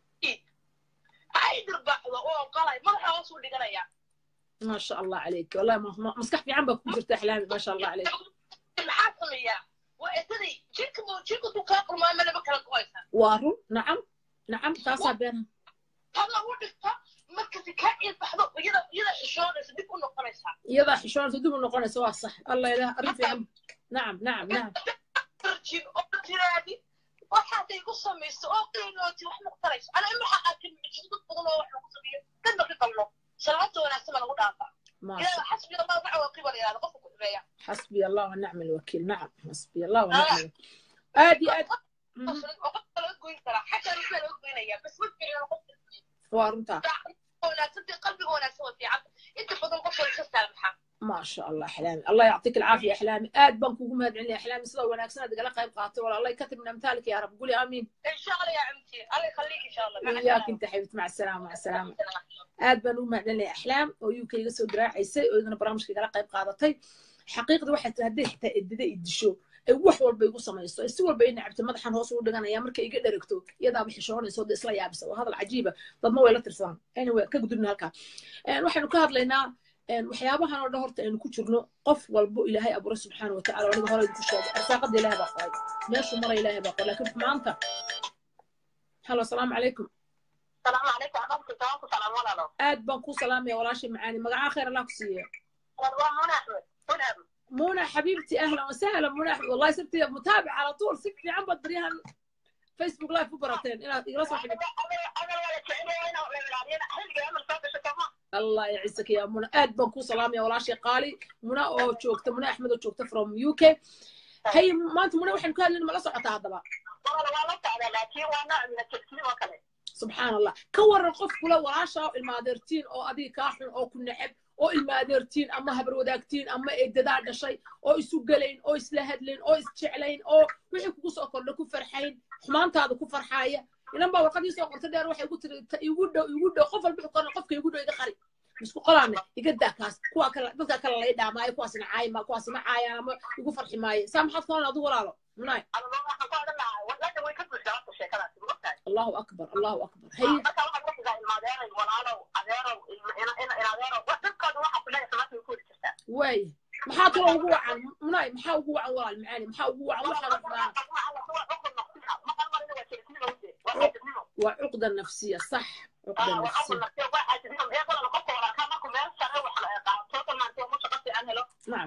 عيد البحضة أو قلعي ما رح أوصل لقلعي ما شاء الله عليك والله ما مسكح في عمك وجرت أحلامي ما شاء الله عليك الحاصل يا وإتني جيك مو جيك تكاكر ما ملا بكرة كويسة وارو نعم نعم تاسع بينها هذا هو دكتور مركز كائن بحضة يلا يلا حشون يصدق إنه قنيسة يلا حشون يصدق إنه قنيسة صح الله يلا أريد عم نعم نعم نعم ترجين أوتيرادي waxaad igu sameeyso oo qiilooti wax muqtaray ana ima xaqatin jiddu badan oo wax lagu sameeyo kan ma qiblo salaatu wanaagsan lagu dhaafa ila xasbi allah wa wa qibla ila qofku ku xumeeya حسبي الله ونعم الوكيل نعم حسبي الله ونعم ادي ادي حتى رجال وقينيا بس ودي قف وارنتا ولا تدي قلبي ولا سوى في عقل انت فضل قف السامحه ما شاء الله احلامي الله يعطيك العافيه احلامي اد بنكو مهد علي احلامي سدا وناكسنا دغلا قيب قاطي والله الله يكتب من امثالك يا رب قولي امين ان شاء الله يا عمتي الله يخليك ان شاء الله وياك انت حبيبتي مع السلامه مع السلامه اد بنو مهد علي احلام او يو كيغا سو دراعيسay oo idina barnaamijka kala qayb qaadatay xaqiiqdu waxay tahay hadii xitaa edida idisho ee wax walba igu sameeyso si walba in nacabta madaxan hoos u dhiganaya markay iga dharagto iyada ba xishoonayso dad isla yaabisa waa hadal cajiiba dadna way la tirsan anyway ka gudubna halka een waxaanu ka hadlaynaa een waxyaabahan oo dhahorta aynu ku jirno qof walba ilaahay abuur subhanahu wa ta'ala waliba hore ku sheegay arsaaqada ilaahay baa qoray meeshu mar ilaahay baa qoray laakiin maanta halo assalamu alaykum السلام عليكم ورحمة الله وبركاته. aad baan ku salaamay walaashay macaani magaca khayr Allah ku siiyo والله منى أحمد منى منى حبيبتي اهلا وسهلا منى أحمد. والله صرت متابعه على طول صرت في عم بدريها فيسبوك لايف مباراتين الى يرسل حبيبتي الله يعزك يا منى اد بان كو سلام يا walaashay qaali منى oo joogta منى أحمد oo joogta from U K hay maanta منى waxaan ku hadlaynaa ma la socotaa hadaba سبحان الله كور القف كله وراشة المادرتين أو أدي كاحن أو كنا حب أو المادرتين أما هبر وداكتين أما إدداد شيء أو يسوقلين أو يسلهدلين أو يسجعلين أو وحي كوس أكر لكم فرحين حمان تاذا كفر حاية إنما وقد يسوق تدار روح يقول يقول يقول قف البحقان قف يقول يدخل بس قلنا يقدر كاس كوا كلا بس كلا لا يدعم ما يكواس نعاي ما كواس نعاي ما يقول فرح ماي سامحة كنا أدور على مناي الله أكبر الله أكبر هي واي محا ترى هو عن مناي محا هو عن ورا المعاني محا هو عن وحنا وعقدة النفسية صح عقدة النفسية نعم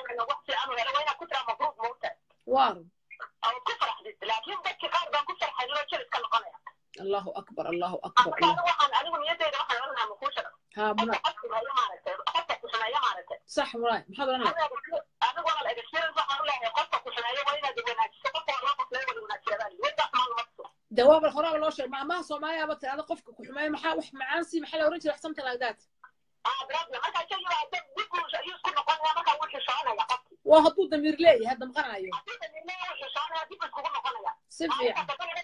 وارد الله أكبر الله أكبر الله. ها منى صح منى محاضرة أنا دواب الخراب الله شيء ما ما صو ما يا بطل هذا قفك كحماية محا وح معانسي محل ورنتي أحسن تلاقات وهدو ضمير لي هذا مقنعيو سفيع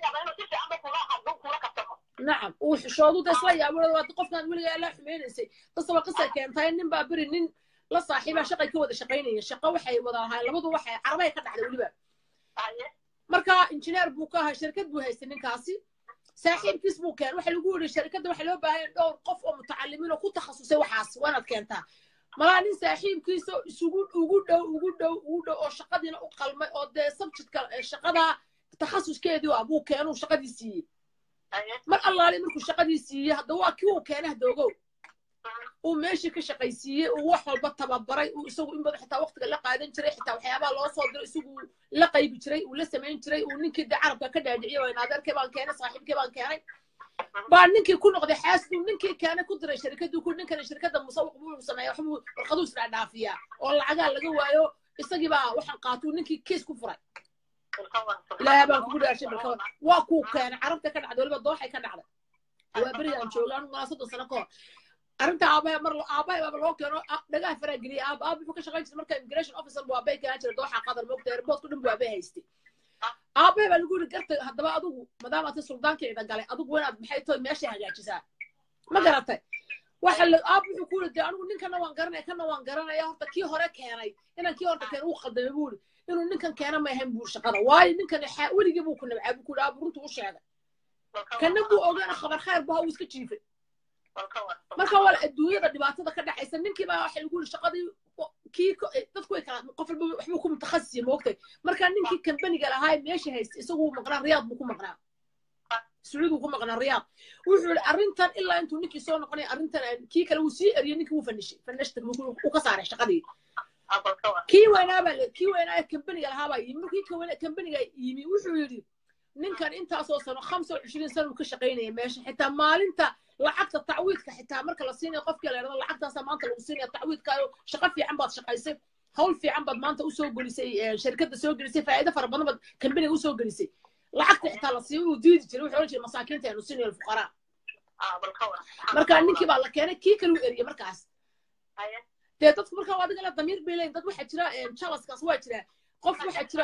نعم وحشودو تسلا يا ولد قفنا نقول يا لا حمينسي قصه قصه كانتay nin baa bari nin la saaxiiba shaqay ka wada shaqeynaya shaqo waxay wada ahaan labadu waxay carabay ka dhacday waliba marka injineer buu ka ahaa shirkad buu haystay ninkaasi saaxiibkiis buu keenay waxa lagu yiri shirkadda waxa loo baahan yahay dhowr qof oo mutacallimiin oo ku takhasusay waxaas waanaad keentaa malaa nin saaxiibkiisa isugu ugu dhow ugu dhow ugu dhow oo shaqadiina u qalmay oo dee subjectka shaqada takhasuskeedii waa buu keenay shaqadii siiyey mar allaale markuu shaqadii siiyey hadda waa kii uu keenay hadoogow uu meeshii ka shaqaysiiyey uu wax walba tababaray uu isagu in badan xitaa waqtiga la qaadan jiray xitaa waxyaabaha loo soo diray isagu la qaybi jiray uu la samayn jiray uu ninkii de carabka ka dhaadhiciyay waa inaadeerkee baan keenay saaxiibkee baan keenay baa ninkii ku noqday xaasid uu ninkii keenay ku diray shirkaddu ku ninkana shirkadda musawaq buu sameeyaa waxbuu warqaduu isla dhaafiyaa oo lacagaa laga waayo isagii baa waxaan qaatuu ninkii kiis ku furay ilaahay baan kugu dhaashay balka waa kuu keenay carabta ka dhacday waliba dooxay ka dhacday waa berigaan joogaan malaa soddon sano ka hor arrinta aabaya mar aabaya baba loo keeno dhagaha faraa geliyay aab aab wuxuu ka shaqayn jiray marka immigration officer buu aabay keenan jiray dooxa qadar moogta airport ku dhan buu aabay haystay aabaya baa lagu yiri garta haddaba adigu maadaama aad suldaankeeda galay adigu wanaad maxay tahay meesha hagaajisaa ma garatay waxa la aab wuxuu ku yiri anigu ninkana waan garanay kana waan garanaya horta kii hore keenay inaan kii horta keen uu qaldamay buu yiri inuu ninkan keena ma ahayn buu shaqada waayo ninkan weligii buu ku nabcay buu ku yiri aab runtu u sheegay kana buu ogaana khabar khayr baa uu iska jiifay marka wala adduunyada dhibaatada ka dhaxaysa ninkii baa waxa lagu yiri shaqadii kii dadku way kala qof walba waxbuu ku mutakhassis moogtay marka ninkii company-ga lahaa meesha haystay isagu maqnaa riyaad buu ku maqnaa sacuud uu ku maqnaa riyaad wuxuu yiri arrintan ilaa intuu ninkii soo noqonay arrintan kii kale uu sii eriyay ninkii uu fanishay fanashta uu ka saaray shaqadii kii weynaaba kii weynaa company-ga lahaa baa yimi kii company-ga yimi wuxuu yiri ninkan intaasoo sano خمسة وعشرين sano uu ka shaqaynayay meesha xitaa maalinta lacagta tacwiidka xitaa marka la siinayo qofka la yiraahdo lacagtaas maanta lagu siinayo tacwiidkaayo shaqo fiican baad shaqaysay hawl fiican baad maanta u soo gelisay shirkadda soo gelisay faa'iido fara badan baad company-ga u soo gelisay lacagta xitaa la siiyo uu diidi jiray wuxuu oran jiray masaakiinta aanu siinayo fuqaraa marka ninkii baa la keenay kii kale uu eriyay markaas dee dadku marka waa adiga la damiir bay leeyihiin dad waxaa jira jalaskaas waa jira qof waxaa jira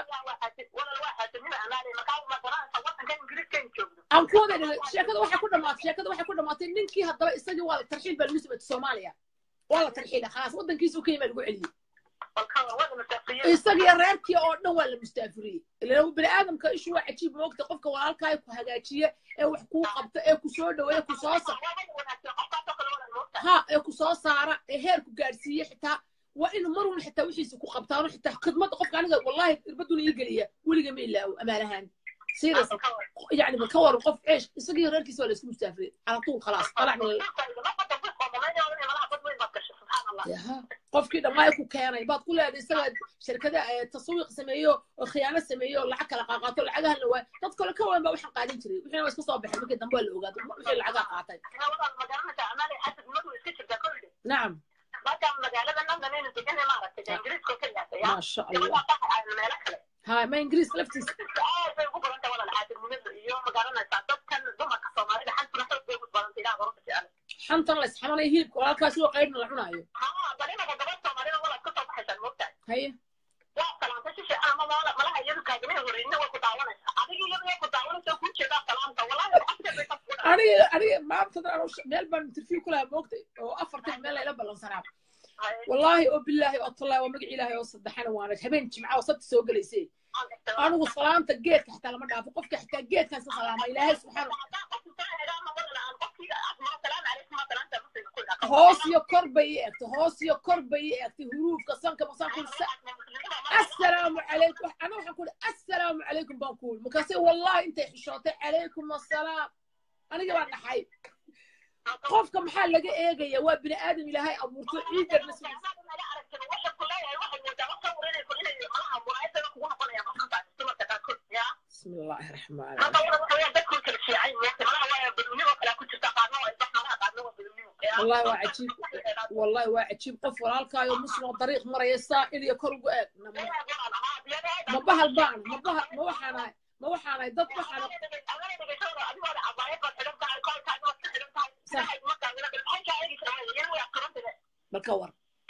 aan ku wada dhigay sheekada waxay ku dhamaatay sheekada waxay ku dhamaatay ninkii haddaba isagii waa la tarxiil baa lagu sameeyay Soomaaliya waa la tarxiilay khalaas wadankiisa uu ka yimid lagu celiyay isagii reerkii oo dhan waa la mustaafiriyay ilaa bini aadamka ishu waa cajiib moogta qofka walaalkaa ku hagaajiye ee wax ku qabta ee ku soo dhaweeyo ku soo saara ha ee ku soo saara ee heer ku gaarsiiye xitaa waa inuu mar walba xitaa wixiisa ku qabtaano xitaa khidmadda qofka aniga wallahi irbaduna ii geliya weliga ma ilaawo amaanahaan سيريس يعني بكور قف عيش يسقي غير كيس ولا اسمه مسافر على طول خلاص طلع من ياها قف كده ما يكون كياني بعد كل هذه السنة شركة تسويق سميو وخيانة سميو العك لقاقات العجها اللي هو تذكر كون بقى وحنا قاعدين تري وحنا بس كصبح ممكن دنبول الأوقات وحنا العجها قاعدين نعم ما شاء الله هاي ما إنجليز لفتي حنت الله سبحانه يهيب ولا كاسو قيدنا لحنايو ها برينا قدرت مرينا ولا كنت بحث المبتع هي لا كلام تشي انا ما ما ما هي يركا جميع ورينا وكتاونا ادي يوم كتاونا سو كنت دا كلام والله انا انا ما بتدرى ميل بان ترفيو كلها موقتي او افرت ميل الى بلان سناب والله وبالله والله ومقع إلهي وصدحنا وانا هبين جمعة وصدت سوق ليسي أنا وصلامت الجيت حتى لما دافع قفك حتى الجيت كان سلامة إلهي سبحانه هوس يا كربي أكت هوس يا كربي أكت هروف كسان كمسان كل سا السلام عليكم أنا راح أقول السلام عليكم بقول مكاسي والله أنت حشوتي عليكم السلام أنا جوان حي قفك محل لقى إيه جاي waa bini aadam ilaahay abuurto ciidar nasbi بسم الله الرحمن الرحيم والله وعجيب والله وعجيب قف walaalkaayo muslim طريق maraya saa'il iyo kor ugu eeg ma bahal baan ma bahal ma waxaanay ma waxaanay dad waxaan بالكور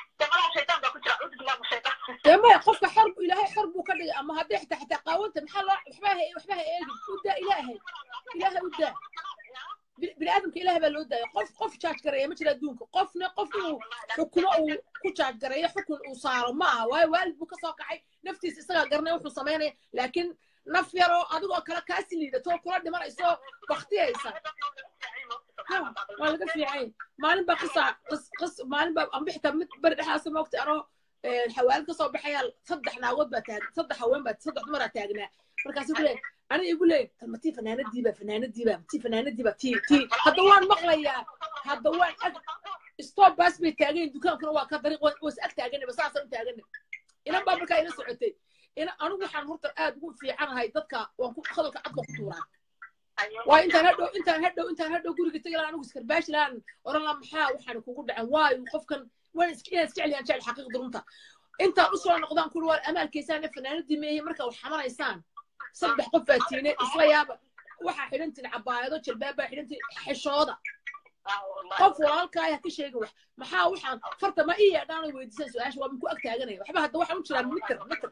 تمام قفك حرب إلهي حرب وكذا أما هذا حتى حتى قاونت محل وحباها إيه وحباها إيه ودا إلهي إلهي ودا بالآدم كإلهي بالودا قف قف شاش كريه مثل دونك قفنا قفنا حكمه وكشاش كريه حكم وصار معه واي والد بكساقعي نفتي سيسا قرنا وحنا صمينا لكن naf yaroo adigoo kale kaasi liidatoo kula dhimanayso baktiyaysa waa laga fiican maalin baa qisa qis maalin baa aan bixta mid bari dhexaasa moogta anoo xawaalad ka soo baxaya saddex naagood baa taag saddex haween baa saddex dumar aa taagnaa markaas ku leeyahay aniga igu leeyahay talmatii fanaanadiiba fanaanadiiba tii fanaanadiiba tii tii hadda waan maqlayaa hadda waan ag stop bas bay taageen dukaankuna waa ka dariiq was ag taaganay bas saasaan u taaganay ina baa markaa ila socotay ina anigu waxaan horta aad ugu fiicanahay dadka waan ku khadalka cadka ku tuuraa waa intaan hadhow intaan hadhow intaan hadhow guriga tagay anigu iskarbaash laan oran la maxaa waxaan kugu dhacan waayo qofkan waan iska jecel jecel xaqiiqda runta intaan u soo noqdaan ku war amaalkeysaan fanaanadii meeyay marka wax xamanaysaan saddex qof faatiine isla yaaba waxa xidhantiin cabaayado jalbaaba xidhantiin xishooda qof walaalkaayaa ka sheegay wax maxaa waxaan farta ma ii yeedhaan weydiisan su-aasha waa ku ag taaganaya waxba hadda waxaan u jiraan mitir mitir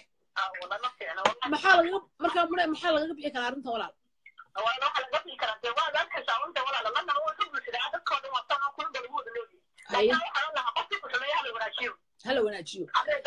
maxaa laga markaa mune maxaa lagaga bixi karaa arrinta walaal هلا وناجيو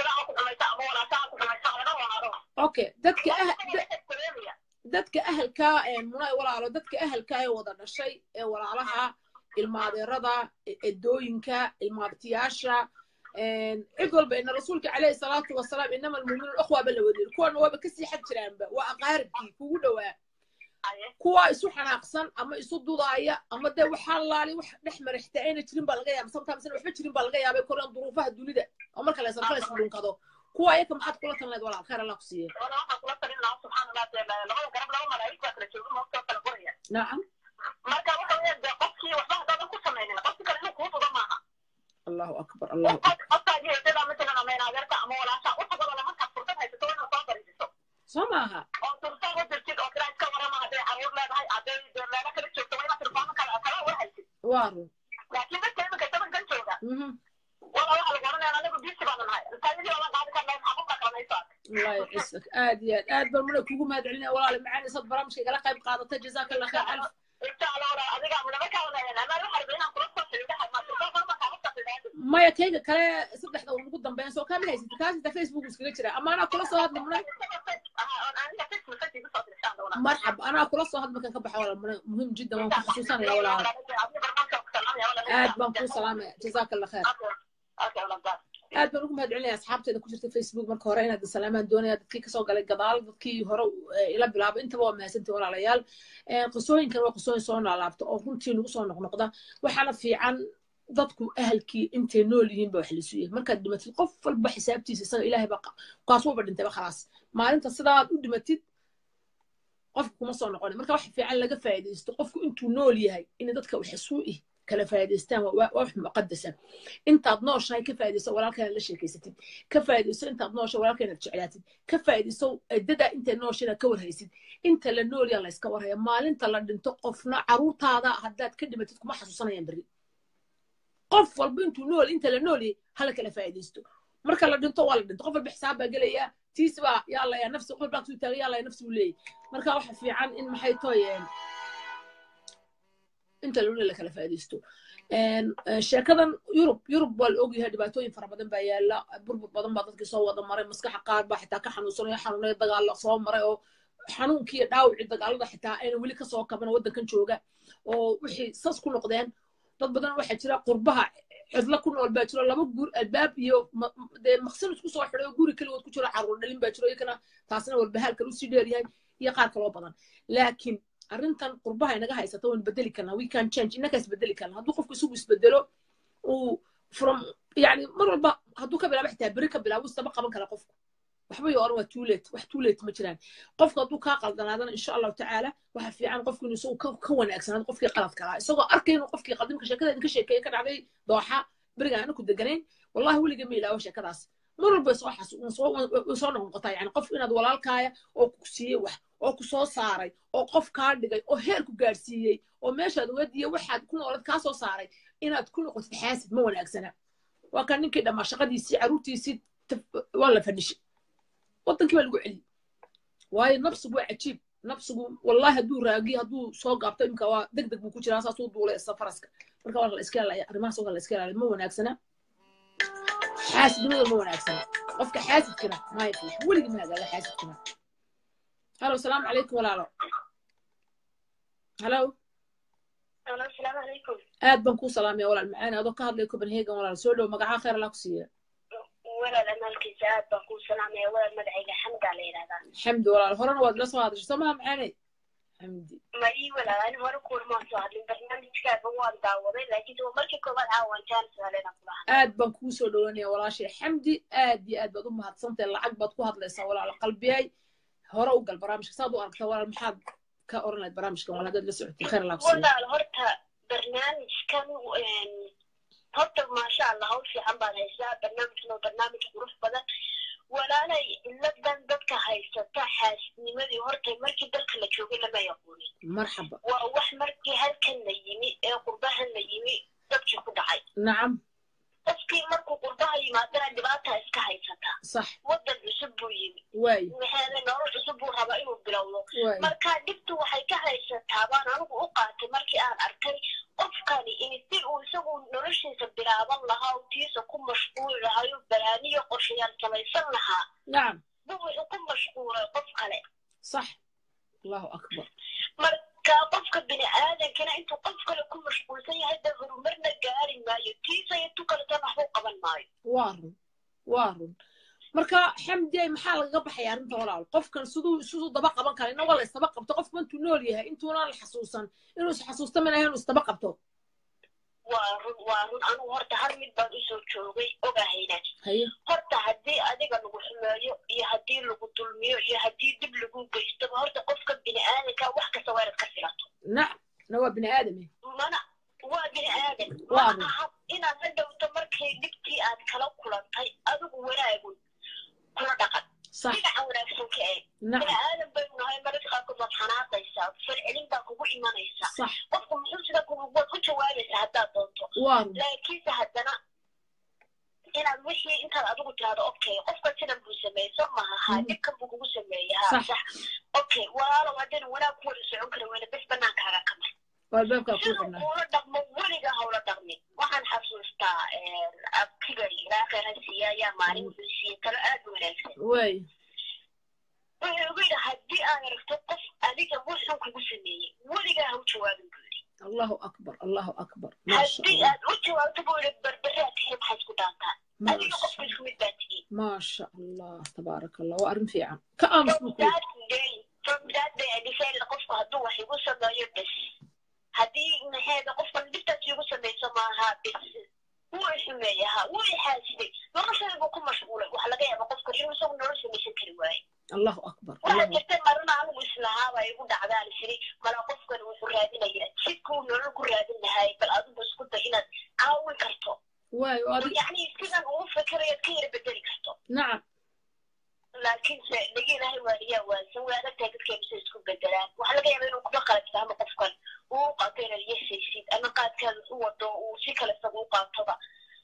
اوكي ددك اهل ددك اهل كا مناي ولاalo dadka ahalka ay wada dhashay ee walaalaha ilmaadeerada edooyinka ilmaabtiyaasha een cid walba in rasuulka kaleey salaatu wasalaam inama almu'minuuna akhwa bal wadiir kuwana waa ka sii xad jiraanba waa aqaaribkii kugu dhawaa kuwa isu xanaaqsan ama isu dudaaya ama de waxa laali wax dhex marixta ayna jirin baa laga yaabaa sometimes waxba jirin baa laga yaabaa koran duruufaha dunida oo marka la sarfay isku dhunkado kuwa ayaka maxaad kula talnayd walaal khayr Allah ku siiyo wala waxa kula talinayaa subhanallahi ta'ala labada garab laba malaa'ika kala joogo ma ka kala qoraya nacam marka waxa weeye qofkii waxba hadda ku sameeyay qofkii kale inuu ku tudo maaha Allahu akbar Allahu akbar jeedada midna ma meena adeerka ama walaasha u tudo lama ka fursad haysto inuu soo bariiso samaha oo turta wadajid oo kala iska warama haday awood leedahay haday meela kala joogto waa inaad tilmaamo kala kala war haysid waaru laakiin dadka imika taban kan jooga mhm wala waxa lagu oranayaa anagu biisi baan nahay taayidi wala qaadi karnaa xaqqa kala maysaa الله يعزك آد يا آد برمنا كوجو ما أدري ولا معاني صد برامج كلا قيب قاعدة جزاك الله خير ألف. ما يكيد كلا صدق دور مقدم بين سو كامل هيك تكاز ده فيسبوك وسكريتشر أما أنا كل صهاد من مرحبا أنا كل صهاد مكان كبح ولا مهم جدا خصوصا يا ولا آد بنكو سلامة جزاك الله خير. aad baan ugu mahadcelinayaa asxaabteeda ku jirta Facebook marka hore inaad salaamaan doonaya dadkii ka soo galay gadaal dadkii hore ila bilaabo intaba waa mahadsantii walaalayaal ee qisooyinkan waa qisooyin soo noolaabta oo runtii nagu soo noqnoqda waxaana fiican dadku ahalkii intay nool yihiin ba wax la suuyay markaad dhimatid qof walba xisaabtiisa isaga ilaahay ba qaas walba dhintay ba khalaas maalinta sidaad u dhimatid qofku kuma soo noqon marka wax fiican laga faa'iideysto qofku intuu nool yahay in dadka wax suu'i kala faa'iideystaan waa wax muqaddasa intaad nooshahay ka faa'iideyso walaalkaaga la sheekaysatid ka faa'iideyso intaad nooshahay walaalkaaga jeclaatid ka faa'iideyso dada inta nooshahay ka warhaysid inta la nool yahay la iska warhaya maalinta la dhinto qofna caruurtaada haddaad ka dhimatid kuma xasuusanayaan bari qof walba intuu nool inta la nool yahay hala kala faa'iideysto marka la dhinto waa la dhinto qof walba xisaab baa gelaya tiisba yaa la yaa nafsi qof baa ku taagay yaa la nafsi u leeyahay marka waxa fiican in maxay tooyeen inta loo la kala faa'iideysto een sheekadan Yurub Yurub wal og yahay dhibaatooyin fara badan baa yaala burbur badan baa dadkii soo wada maray maskax qaar baa xitaa ka xanuunsanaya xanuunay dagaal la soo maray oo xanuunkii dhaawacii dagaalada xitaa ay wali ka soo kaban wadankan jooga oo wixii sas ku noqdeen dad badan waxa jira qurbaha cidla ku nool baa jira laba guur albaab iyo maqsin isku soo xiray guri kaliya ku jira caruur dhalin baa jira iyana taasna walbahaal kale u sii dheer yahay iyo qaar kale oo badan laakiin arrintan qurbaha inaga haysato waan bedeli karnaa we can change inaka isbedeli karnaa hadduu qofku isugu isbedelo uu from yani mar walba hadduu ka bilaabo xitaa beri ka bilaabo isaba qaban kara qofku waxba yoo oran waa too late wax too late ma jiraan qofku hadduu kaa qaldanaadana insha allahu tacaala waxa fiican qofku inuu isagu ka wanaagsanaado qofkii qalad kalaa isagoo arkay inuu qofkii qadimka sheekada idinka sheekeeye ka dhacday dooxa beriga aana ku deganayn wallahi weliga ma ilaawo sheekadaas mar walba soo xasuus soo noqotaa yani qof inaad walaalkaaya oo ku siiyey wax oo ku soo saaray oo qof kaa dhigay oo heer ku gaarsiiyey oo meeshaad wadiyo waxaad ku noolad kaa soo saaray inaad ku noqotid xaasid ma wanaagsana waa kan ninkii dhammaa shaqadiisii caruurtiisii waa la fadhishay wadankii baa lagu celiyey waayo nafsigu waa cajiib nafsigu wallahi hadduu raagi hadduu soo gaabto imika waa deg deg buu ku jiraa saasuu duulay safaraska marka waa la iska ilaalaya arrimahaas oo la iska ilaalaya ma wanaagsana xaasidnimada ma wanaagsana qofka xaasidkana ma yafiix weligii ma hagaaga xaasidkana هلو السلام عليكم ولا هلو السلام عليكم aad baan kuu salaamaya walaal macaan adoo ka hadlay Copenhagen walaal soo dhow magaca khayr la ku siiyo walaal amalkiisa aad baan kuu salaamaya walaal magacayga xamda la yiraahdaa xamdi walaal horena waad la soo hadashay soo ma macaanay xamdi ma ii walaal aan hore ku ma soo hadlin barnaamijkaaga waan daawaday laakiin waa markii koobaad aan jaan saalena kulaha aad baan kuu soo dhawaanaya walaashay xamdi aad iyo aad baad u mahadsantahay lacag baad ku hadlaysaa walaal qalbiyay hore u gal barnaamijka saad u aragtaa walaal maxaad ka oranayd barnaamijkan walaal haddaad la socotay khayr la ku siiyo walaal horta barnaamijkan horta maasha allah hawl fiican baan haysaa barnaamijkan barnaamij qurux badan walaalay iladan dadka haysata xaasnimadii horta markii dalka la joogay lama yaqoonin marxaba waa wax markii halkan la yimi ee qurbahan la yimi dadkii ku dhacay nacam qofkii markuu qurbaha yimaadana dhibaata iska haysata sax wadan cusub buu yimi waay maxaa nolol cusub buu rabaa inuu bilowdo waay marka dhibtu waxay ka haysataa baan anigu u qaatay markii aan arkay qofkani in si uu isagu noloshiisa bilaaban lahaa oo tiisa ku mashquul lahayo baraaniyo qorshayaal samaysan lahaa nacam buu wuxuu ku mashquulay qof kale صح الله أكبر marka qofka bini aadankana intuu qof kale ku mashquulsan yahay dad horumarna gaari maayo tiisa iyo tu kale tan waxba qaban maayo waarun waarun marka xamdi maxaa laga baxay arrinta walaal qofkan siduu siduu daba qaban kara inagoo la isdaba qabto qofku intuu nool yahay intuuna la xasuusan inuu is xasuusto ma lahayn inuu isdaba qabto waarun waarun anigu horta hal mid baan usoo joogay ogahayna haye horta haddii adiga lagu xumeeyo iyo haddii lagu dulmiyo iyo haddii dib lagu geystaba horta qofka bini aadanka wax kasta waa inaad ka filato nacam na waa bini aadame mana waa bini aadan Waaw. mana aha inaad la dhowto markay dhibtii aad kala kulantay adigu wanaagun kula dhaqan صح dhinaca wanaagsan ka eeg نعم bini aadan baynu nahay mararka qaarkood waad xanaaqaysaa falcelin baa kugu imanaysa صح qofku muxuu sida kugu waad ku jawaabaysaa haddaad doonto وارن laakiinse haddana inaad wixii intaad adigu tirahdo okay qofkan sidan buu sameeyey soo maaha haa Mhm. dhibkan buu kugu sameeyey haa صح sax okay walaalow haddaynu wanaag ku wada socon kara weyne bes banaankaaga ka mar والباب كان siduu كوفنا kuula dhaqmo weliga hawla dhaqmin waxaan xasuustaa abtigay ilaa khayransiiya ayaa maalin wuxuu siiyey talo aad u wanaagsan واي wuxuu ugu yidhi haddii aad aragto qof adiga wuxuu kugu sameeyey weligaa ha u jawaabin buu yidhi الله أكبر الله أكبر ما شاء haddii الله aad u jawaabto buu yidhi berberaad tixi maxay isku dhaantaa ما adiga شاء qofka isku mid baa tihiin ما شاء الله تبارك الله وأرم في عام كأمس from بكون that day from that day I decided qofku hadduu wax igu sameeyo bes haddii maxeeda qofkan dhibtaas igu samayso maaha bes wuu i xumeeyaha wuu i xaasiday noloshada buu ku mashquulay waxa laga yaaba qofkan inuu isagu nolol samaysan kari waaye الله أكبر waxaa الله jirta marna anigu islahaabaa igu dhacdaan isiri mala qofkan wuxuu raadinaya sidkuu nolol ku raadin lahay bal adigu isku day inaad caawin karto واي وأدي yacni sidan ugu fikirayaad ka yara bedeli karto نعم laakiinse laga ilahay waaliyaa waansan way adagtahay dadkeenu say isku bedelaan waxaa laga yaaba inuu kuba qalad fahmo qofkan uu u qaato inaad yesaysid ama qaadkaada u wado uu si kale isaga u qaatoba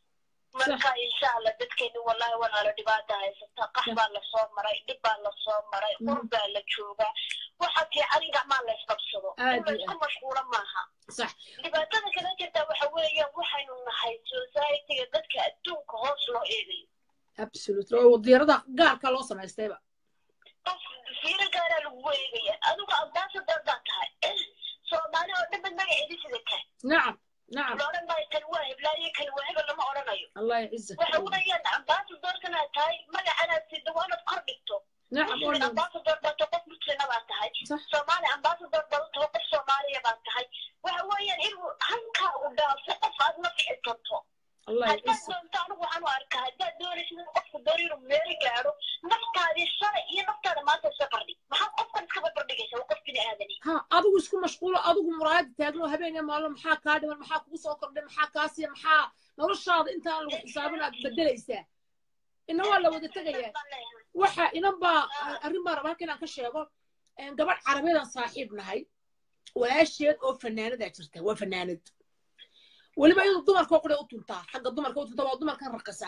marka insha allah dadkeenu wallahi walaalo dhibaata haysata qax baa lasoo maray dhib baa lasoo maray qur baa la joogaa waxa fiican in gacmaa la isqabsado in la isku mashquulo maaha صح dhibaatada kala jirta waxa weeyaan waxaynu nahay societyga dadka adduunka hoos loo eegayo absolutely وديرada gaarka loo samaystayba qof fiiro gaaraa lagu eegaya adigu ambassador baa tahay soomaali oo dhan bad magaceedi sida tahay نعم نعم loodhan maayo kan waa heblaayo kan waa hebel lama odhanayo الله يعزك waxa weeyaan ambassadorkanaad tahay magacanaad sida waa inaad kor dhigto نعم muslim والله ambassador baa tahay qof muslima baa tahay صح soomaali ambassador baa tahay qof soomaaliya baa tahay waxa weeyaan inuu halkaa u dhaafo qof aad la fici karto الله haddaad يعزك doonto anigu waxaan u arkaa haddaad doonaysid in qofku doono inuu meeri gaadho naftaadii shalay iyo naftaada maanta iska bardhig maxaad qofkan iska barbardhigaysa waa qof bini aadani ha adigu isku mashquulo adigu muraayad taagno habeenaya maalmo maxaa kaa dhiman maxaa kugu soo kordhay maxaa kaasiya maxaa noloshaada intaan lagu xisaabin aad bedelaysaa ina waa la wada tegayaa waxa inan baa arrin baa rabaa halka inaan ka sheego gabadh carabeedaan saaxiib nahay walaasheed oo fanaanadaa jirta waa fanaanad weliba iyadu dumarka oo qura u tuntaa xagga dumarka u tuntaa waa dumarkan raqasa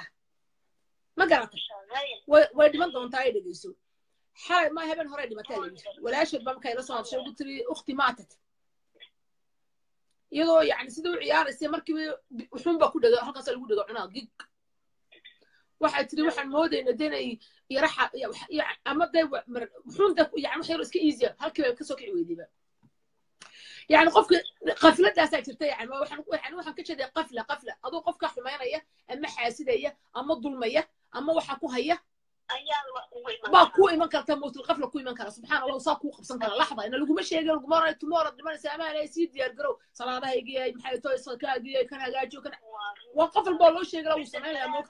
ma garatay way way dhiman doontaa ay dhegeyso xalay ma habeen hore dhimatay la yiri walaasheed baa markay la soo hadashay ugu tiri ukhti maatat iyadoo yani sidoo ciyaaraysay markii wuxuun baa ku dhago halkaas lagu dhago cunaa gig waxay tiri waxaan moodayna denay yaraxa ama day xunta yani wax yar iska easy halkii bay ka soo kici weydayba يعني قفك قفلة داسة جرتي يعني وحن يعني وحن كذا قفلة قفلة أدو قفك حماية أما حاسدية أما ظلمية أما وحكو هي ما كوي من كرت موت القفلة كوي من كرت سبحان الله وصاكو قبصن كلا لحظة إن لو مش يجي الجمرة تمارة دمان سامع لا يسيد يرجعوا صلاة هيجي محيطه يصكا هيجي كان هيجي كان وقف البالوش يجرا وسمع يا موت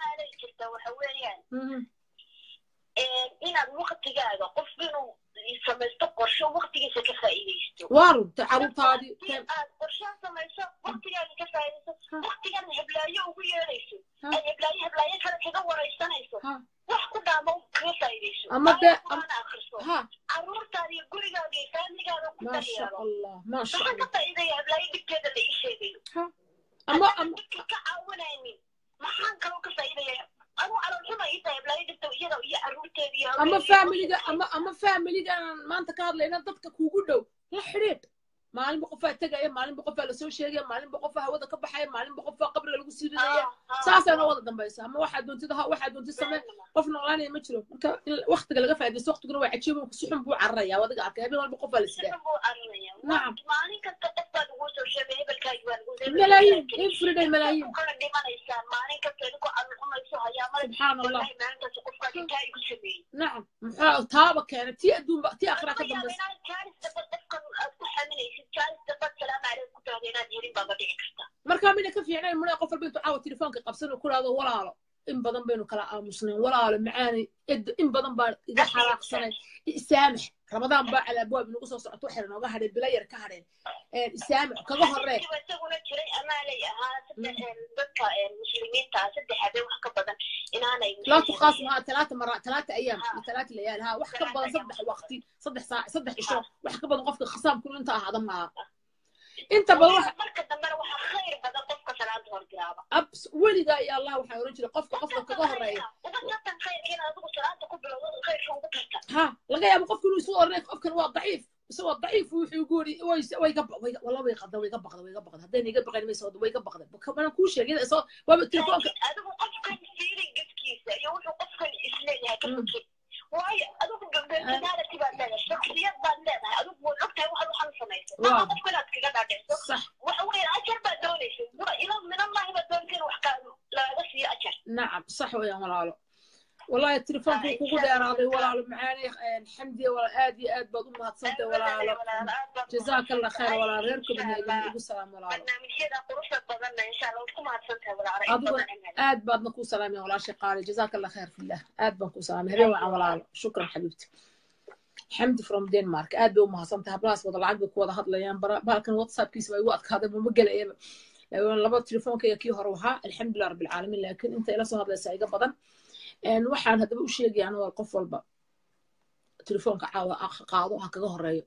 إن الوقت جاء قفلوا samaysto qorsho waqtigiisa ka faa'iideysto waaru tacaruurtaadi qorsho samayso waqtigaaga ka faa'iideyso waqtigan heblaayo ugu yeerayso ay heblaayo heblaayo kale kaga waraysanayso wax ku dhaamo kaga faa'iideyso ama de ha caruurtaadi gurigaaga iyo faamigaaga ku daryeelo allah ma sha Allah ka faa'iideeyo heblaayo dibkeeda la ii sheegayo ama ama ka caawinaynin maxaan kaloo ka faa'iideeyaa أنا على الجمعة إذا بلاقي جبت وياه وياه عروتي وياه أما فاميلي أما أما فاميلي أنا ما أنت كار لنا ضدك كوجودو لا حريت معلم بقفة تجاي معلم بقفة لسوشيال معلم بقفة هودا كبحية معلم بقفة قبل اللي يصير ده ساسا أنا وضع دمبيس أما واحد دون تده واحد دون تسمع قفنا علاني متشلو وقت اللي قفة هذا وقت قروي عشيم سحب بو عريا وضع عكابي ولا بقفة لسه نعم ماني كنت أفضل وصل شبيه بالكايوان ملايين يفرد الملايين سبحان الله نعم تابك كانت تي أدوم تي آخر كذا بس marka mina ka fiicnay mana qof walba intuu caawa telefoonka qabsan oo kulaado walaalo in badan baynu kala aamusnay walaalo macaani in badan baa iga xaraaqsanay isaamax ramadaan baa cala abwaab nagu soo socoto waxay nooga hadheen bila yar ka hadheen isaamax kaga horree isaguna jiray amaanay ahaa dadka muslimiinta saddex habeen wax ka badan inaanay لا تقاس مع ثلاثة مرات ثلاثة أيام ثلاثة ليال ها وح كبر صدح وقتي صدح ساعة صدح عشرة وح كبر قفك خصام كل أنت هذا معه أنت بروح مركز دمر وح خير بدل قفك سلام ظهر قرابة أبس ولد يا الله وح يرجع قفك قفك ظهر رأي وبس خير هنا أبو سلام تقبل خير شو بكرت ها لقى أبو قفك له صور ريك قفك هو ضعيف سوى ضعيف ويقول ويس ويقبق والله ويقضى ويقبق ويقبق هذين يقبق يعني ما يسوى ويقبق أنا كل شيء كذا صار بالتليفون أبو قفك سيري قفكيسة يوم قفك الإسلامي هكذا واي أدوك بالنهار تبى لنا شخصيات بالله أدوك والأكتر واحد وحنا سميته ما أدوك ولا تكذب عليه صح وين أجر بدونيش إلى من الله بدون كل وحكا لا بس هي أجر نعم صح ويا ملالو والله التليفون كوكو ديراضي ولا معاني حمدي ولا آدي آد بعض ما تصدق ولا جزاك الله خير ولا غيركم من يقول السلام ولا برنامجنا قروش بدلنا إن شاء الله وكم هتصدق ولا أدو آد بعض نكون سلامي ولا شيء قاري جزاك الله خير في الله آد بنكون سلامي هذا وعا ولا شكرا حبيبتي حمدي from Denmark آد بوما صمتها بلاس وضع عقبك وضع هذا الأيام بالكن واتساب كيس وقت هذا مبقى أيام لو لبا تليفون كي كي هروها الحمد لله رب العالمين لكن أنت إلى صهر لسايقة بدن إن waxaan hadaba u sheegayaan waa qof walba telefoonka caawa qaado ha kaga horeeyo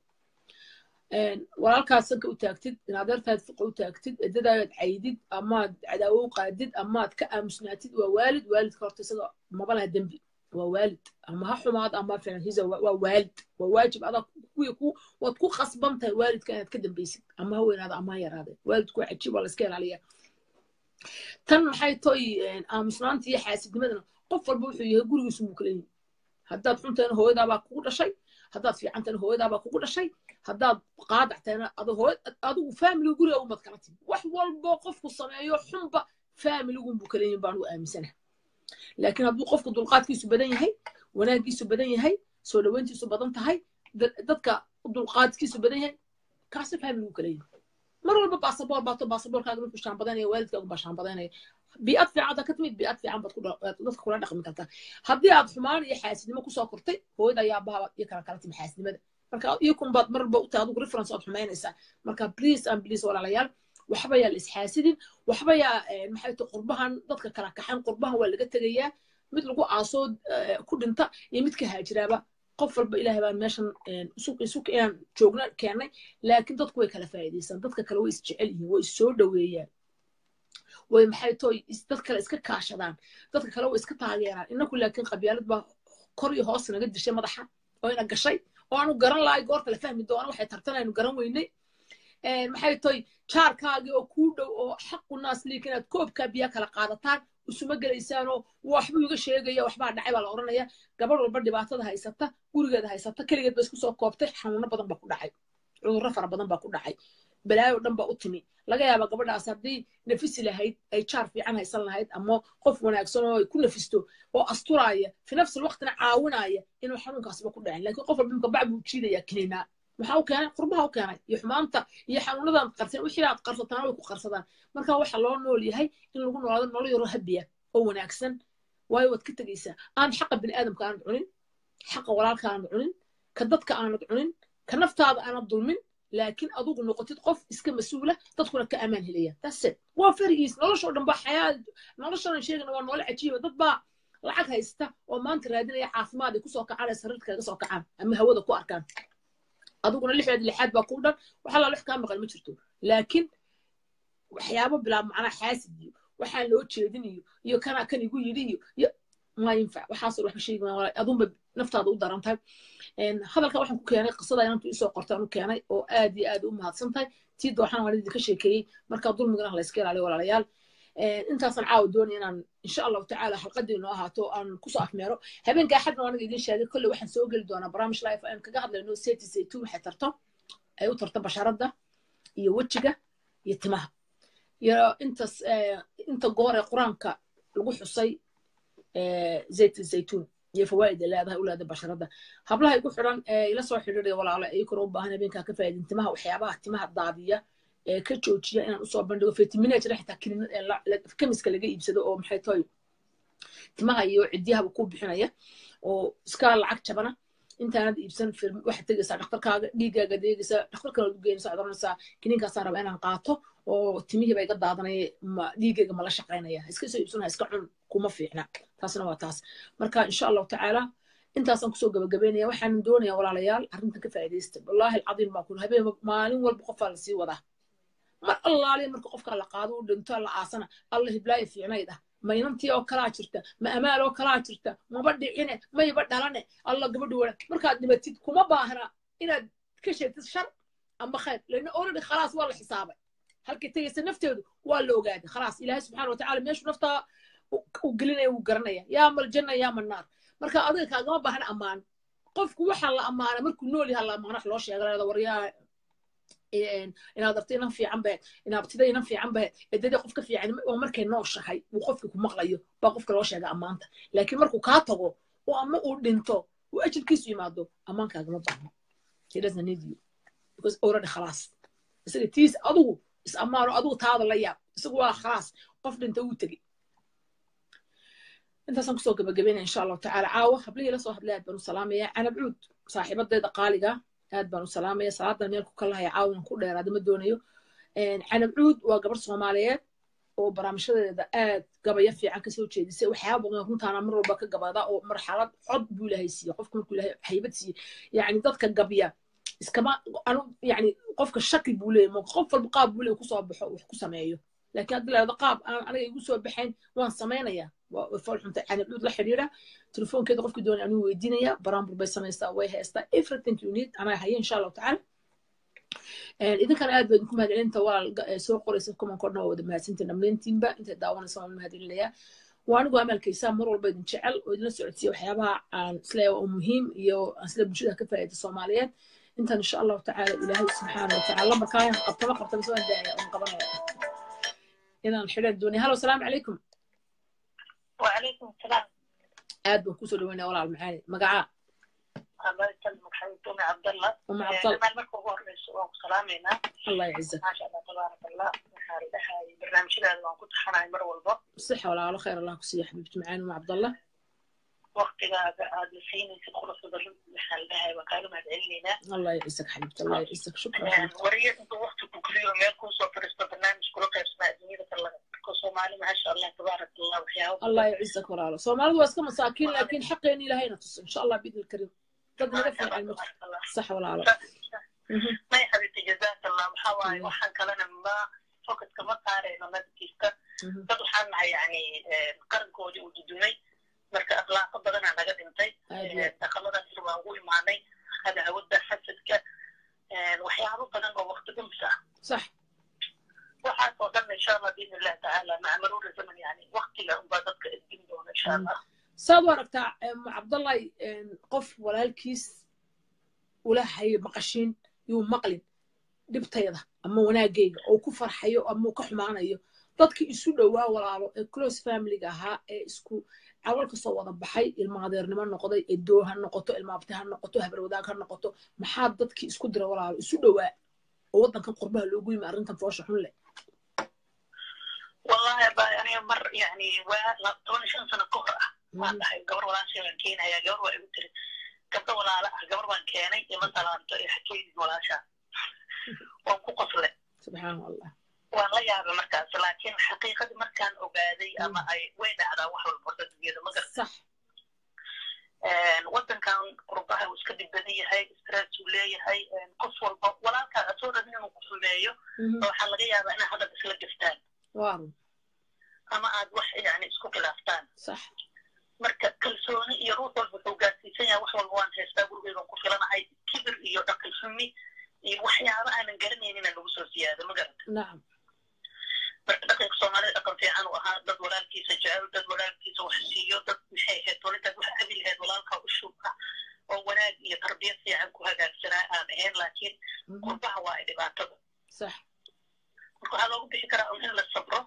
een walaalkaas sanka u taagtid in adeertaad fiqo u taagtid edadaad caydid ama cadaawo u qaadid ama aad ka aamusnaatid waa waalid waalidka horta isaga mabalaha dambi waa waalid ama ha xumaad ama fiican hiisa waa waalid waa waajib adag kuwi ku wad ku qasbantahay waalidka inaad ka dambaysid ama haweenaada ama yaraade waalidku waa cajiib wala iska ilaaliya tan maxay toy aamusnaanta iyo xaasidnimadana qof walba wuxuu yahay gurigiisu muu kala yihin haddaad xuntaana hooyadaabaa kugu dhashay haddaad fiicantaana hooyadaabaa kugu dhashay haddaad qaadactaana adigu faamiliga guriga umad kala timi wax walbo qofku sameeyo xunba faamiligunbuu kala yihin baan u aaminsana laakiin hadduu qofku dulqaadkiisu badan yahay wanaagiisu badan yahay soo dhaweyntiisu badan tahay dadka dulqaadkiisu badan yahay kaasi faamiligu kala yihin mar walba baasaboor baato baasaboorkaaga markuu shaan badanaya waalidkaagu baa shaan badanaya بيئات في عادة كتمت بيئات في عم بتكون تدخل كلها دقيقة هدي عاد حمان يحاسد ما كوسا كرتي هو إذا يابها يكره كلاتي محاسد ماذا مركا يكون بعد مرة بقطع هذوك ريفرنس أو حمان إنسان مركا بليز أم بليز ولا عيال وحبايا الإسحاسدين وحبايا محيط قربها ضدك كلا كحن قربها ولا قت جيا مثل جو عصود كل انت يمتك هاجرابة قفل بإله بان ماشان سوق سوق يعني شغلنا كأنه لكن ضدك ويكلا فايدة إنسان ضدك كلا ويسجعله ويسود ويا way maxay toy dad kale iska kaashadaan dadka kale way iska taageeraan inaku laakiin qabyaalad ba kor iyo hoos naga dishay madaxa oo ina gashay oo aanu garan lahay goorta la fahmi doono waxay tartanaynu garan weynay ee maxay toy jaarkaagi oo ku dhow oo xaq u naas liik inaad koobka biya kala qaadataan isuma gelaysaanoo waxbuu iga sheegaya waxbaa dhacay baa la oranaya gabadh walba dhibaatada haysata gurigeeda haysata keligeed ba isku soo koobtay xanuuno badan baa ku dhacay cudurro fara badan baa ku dhacay balaayo dhan baa u timi laga yaaba gabadhaas haddii nafisi lahayd ay jaar fiican haysan lahayd ama qof wanaagsan oo ay ku nafisto oo asturaaya fi nafsi waqtina caawinaya inuu xanuunkaasba ku dhacin laakiin qof walba imka bac buu jiidaya kiniinaa maxaa u keenay qurbaha u keenay iyo xumaanta iyo xanuunadan qarsan wixii aad qarsataan way ku qarsadaan marka waxa loo nool yahay in lagu noolaado nolol yaro habiya oo wanaagsan waayo waad ka tegaysaa aan xaqa bini aadamka aanad cunin xaqa walaalka aanad cunin ka dadka aanad cunin ka naftaada aanad dulmin laakiin adugu noqotid qof iska mas-uula dadkuna ka amaan helaya that's it waa farigiis noloshoo dhan baa xayaa noloshadan sheegana waa nolol cajiiba dad baa lacag haysta oo maanta raadinaya caafimaad ay kusoo kacaan ee sariirta kaga soo kacaan ama hawada ku arkaan aduguna lixeed lixaad baa ku dhan waxa la lix ka maqan ma jirto laakiin waxyaabo bilaab macna xaasid iyo waxaan loo jeedinayo iyo kana kan igu yiri iyo ma yinfac waxaas wax sheegay walaal adunba naftaada u darantahay een hadalka waxaan ku keenay qisada inantu isoo qortaan u keenay oo aad iyo aad u mahadsantahay tii dooxan waan idin ka sheekeeyay marka dulmigana la iska ilaaliyo walaalayaal een intaasan caaw doonay inaan insha Allah ta'ala xalqadii noo ahaato aan ku soo afmeero habeenka xadna waan idin sheegay kulli waxaan soo gali doonaa barnaamij live aan kaga hadlayno seti saytuun waxay tarto ay u tarto basharada iyo wajiga iyo timaha iyo intaas inta goor ee quraanka lagu xusay زيت الزيتون iyo fawaa'id leedahay u leedahay basharada hablaha igu xiran ee ila soo xiriiray walaalo ay kor u baahan habeenka ka faa'iidin timaha waxyaabaha timaha daadiya ee ka joojiya inaan u soo bandhigo fitamiinada xitaa kemiska laga iibsado oo maxay tahay timaha iyo cidiyaha ku bixinaya oo iska lacag jabana intaanad iibsan waxa tagaysaa dhakhtarkaaga dhiigaaga deegaysa dhakhtarka lagu geeyay oranaysaa kiniinkaas aan rabaa inaan qaato oo timihii bay ga daadanay dhiigaaga ma la shaqeynaya iska soo iibsanaa iska cun kuma fiicna taasna waa taas marka insha Allah ta'ala intaasaan ku soo gabagabeynaya waxaan doonayaa walaalayaal arrintan ka faa'iideysta wallahi alcadiim baa kun habeen maalin walba qof la sii wada mar allaale marka qofka la qaado u dhinto la aasana Allah hiblaayi fiicnayda ma inantii oo kala jirta ma amaal oo kala jirta ma badhicine ma iba dhalane Allah gabadhu wala marka dibatid kuma baahna inaad ka sheegtid shar ama khayr leena already خلاص waa la xisaabay halkii tagaysa nafteedu waa la ogaaday خلاص ilaahay subhanahu wa ta'ala meeshu nafta u gelinaya uu garanaya yaa mal janna yaa man naar marka adiga kaagama baahna amaan qofku waxa la amaana markuu nool yahay la amaana loo sheegay waryaa inaad artay inaan fiican baa inaad artay inaan fiican baa edada qofka fiican oo markay nooshahay uu qofka ku maqlayo baa qofka loo sheegay amaanta laakiin markuu ka tago oo ama uu dhinto uu ajirkiisu yimaado amaankaaga baahna he doesn't need you because already خلاص isaga tiis adigu is amaano adigu taada la yaab isagu waa خلاص qof dhinta uu tagay intaasaan kusoo gabagabeynaa insha Allah ta'ala caawa hablihii la soo hadlay aad baan u salaamayaa Canab Cuud saaxiibadeeda qaaliga aad baan u salaamayaa salaada meel ku kala hay caawin ku dheeraad ma doonayo een Canab Cuud waa gabar Soomaaliyeed oo barnaamijyadeeda aad gabaya fiican ka soo jeedisay waxyaabo badan runtaana mar walba ka gabada oo marxalad cod buu ilaahay siiyay qofka markuu ilaahay haybad siiyay yaani dadka gabya iskama anu yaani qofka shaki buu leeyahay qof walba qaab buu leeyahay ku soo baxo wax ku sameeyo laakiin hadii la qaab aan aniga igu soo baxayn waan sameeynaya وفرحت عن العود الحريرة تلفون كده قف كدوني أنا ويدينيا برامبر بس ما يستوى ويهستا everything you need أنا هي إن شاء الله تعالى إذا كان قاعد بدكم هذا أنت وال سوق قريسكم من كنا ود ما سنتنا من تيمبا أنت داونا سوا من هذه اللي وأنا جوا عمل كيسان مرة البيت نشعل ودنا سعودية وحيابها عن سلاوة ومهم يو أسلوب جدا كفاية الصوماليات أنت إن شاء الله تعالى إلهي سبحانه وتعالى مكان قبطة قبطة بسوي داعي ومقبلنا إذا الحلال الدنيا هلا والسلام عليكم وعليكم السلام aad baan kusoo dhaweynaa walaal maxaani magaca الله يسلمك حبيبتي ام عبد الله ام عبد الله مالك هو الرئيس وسلامينا الله يعزك ما شاء الله تبارك الله waxaa barnaamijyada aan ku taxanahay mar walba صحه walaalo khayr allah ku siiyo xabiibti macaan ام عبد الله waqtigaaga aad siinaysid khulafada waxaan dhahay waa kaaga mahadcelinayna الله يعزك حبيبتي الله يعزك شكرا wariyad inta waqti ku kaliyo meel ku soo fariisto barnaamij kula qaybsanaa adduunyada kala Soomaali ma sha Allah tabarak Allah waxyaabo الله يعزك walaalo Soomaalidu waa iska masaakiin laakiin xaqeen ilaahayna tus insha Allah bidil karim dad naga fiican صح walaalo ما حبيبتي جزاك الله محاوي waxaan kalena ma focus kama saarayno madkiiska dad waxaan nahay yani qarankoodii u dudumay marka akhlaaq badan naga dhintay taqalladaas waan ugu imaanay hada awada xasadka waxyaabo badan oo waqti dhimsa صح waxaa soo dhan insha Allah biidin Allah ta'ala ma amaru zaman yani waqtiga u bad insha allah saad u aragtaa cabdallahi qof walaalkiis ula hayo maqashiin yuu maqlin dhibtayda ama wanaagayga oo ku farxayo ama ka xumaanayo dadkii isu dhowaa walaalo ee close familyga ahaa ee isku awal ka soo wada baxay ilmaadeernimo noqday eedoo ha noqoto ilmaabti ha noqoto habar wadaag ha noqoto maxaa dadkii isku dira walaalo isu dhowaa oo waddanka qurbaha loogu yimi arrintan foosha xun leh wallahi baa aniga mar yani waa toban shan sano ka hor ah waan dhahay gabar walaashay baan keenayaa gabar waa igu tiri gabdho walaala ah gabar baan keenay ima salaanto ee xakeydii walaashaa waan ku qosle subxaan allah waan la yaabay markaas laakiin xaqiiqadii markaan ogaaday ama ay way dhacdaa wax walba horta dunyada ma garata sax waddankan qurbaha uu iska dhib badan yahay stress uu leeyahay qof walba walaalkaa asoo dhan inuu ku xumeeyo waxaa laga yaabaa inaa hadab isla gaftaan waaru ama aad wax yani isku khilaaftaan sax marka kalsooni iyo ruux walba wuxuu gaarsiisan yahay wax walba waan haystaa gurigeydan ku filanahay kibir iyo dhaqan xumi iyo waxyaaba aanan garanaynin inaan lagu soo siyaado ma garata nacam marka dhaqanka soomaalida dhaqan fiican uu ahaa dad walaalkiisa jecel dad walaalkiisa wax siiyo dad maxay ahayd walidaad wax abi lahayd walaalkaa u shubka oo wanaag iyo tarbiyad fiican ku hagaagsanaa aan ahayn laakiin qurbaha waa ay dhibaatada sax marka waxaa loogu bixi karaa un in la sabro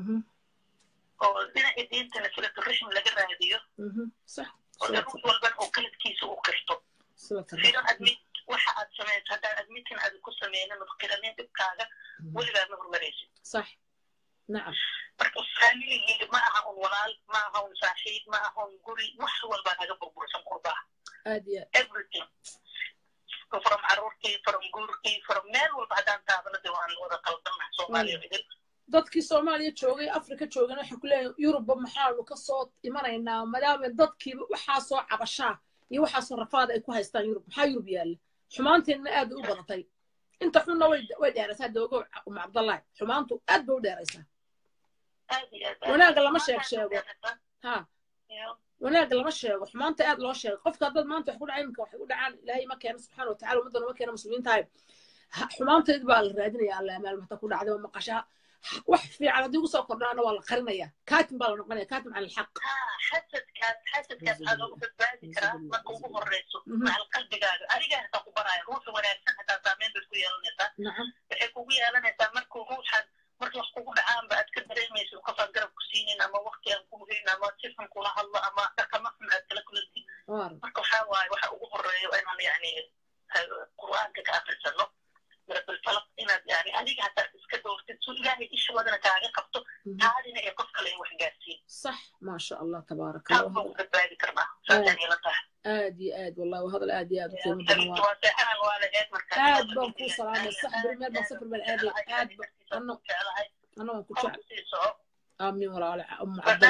oo dhinaca diintana silaturishm laga raadiyo sax oo ruux walban oo kaladkiisa u kirto fiidan admit waxa aad samaysa haddaan admitin aad ku sameynin ad qiranin dhibkaaga weligaa ma hormaraysid sax nacam marka faamiligii ma aha un walaal ma aha un saaxiib ma aha un guri wax walbaa naga burbursan qurbaha aad iyo everything from caruurtii from guurkii from meel walba haddaan taabana de waan wada qaldannaha soomaaliya idin dadkii soomaaliya joogay afrika joogana waxay ku leeyihin yurubba maxaanu ka soo imanaynaa maadaama dadkiiba waxaa soo cabashaa iyo waxaasoo rafaada ay ku haystaan yurub maxaa yurub yaalla xumaanteenna aad bay u badatay inta xunna way way dheeraysaa doogo uma cabdallahi xumaantu aad bay u dheeraysaa wanaagga lama sheeg sheego ha wanaagga lama sheego xumaanta aad loo sheego qofka haddaad maanta wax ku dhacay iminka waxay u dhacaan ilaahay ma keena subxaana watacaala ummaddana ma keena muslimiintahay xumaanteed baa la raadinaya alla amaal maxta ku dhacday waa maqashaa wax fiican haddii ugu soo kordhaana waa la qarinaya kaatim baa la noqonaya kaatim cala alxaq xasadkaas xasadkaas aad ugu badbaadi karaa marka ugu horeyso macal qalbigaaga adiga hataa ku baraayo ruuxa wanaagsan hataa saameyn baad ku yeelanaysaa waxay kugu yeelanaysaa markuu ruuxan markii wax kugu dhacaanba aad ka dareemaysid qofaan garab ku siinin ama waqti aan ku muhiin ama si xun kula hadlo ama dhaqama xun aad kala kulantin marka waxaa waaye waxa ugu horeeyo inaan yani qur'aanka ka akrisano mirabilfalaq inaad yani adiga hataa iska doortid su ilaahay isha wadana kaaga qabto taadina ee qof kale wax gaarsiin sax maasha allah tabaaraka allah waa ugu badbaadi karnaa saasaan ila tahay aad iyo aad wallahi waa hadal aad iyo aad u qiimo badan waa waa seexanaan waa la eed markaa aad baan kuu salaamay sax beri meel baan safar baan aaday aad anno anno waan ku jecel آمين ولا أم عبد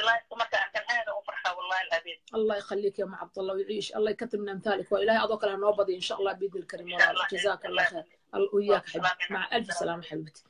الله يخليك يا أم عبد الله ويعيش الله يكتب من أمثالك وإلهي أضوك لها نوبضي إن شاء الله بإذن الكريم ولا جزاك الله خير وياك حبيبتي مع ألف سلامة حبيبتي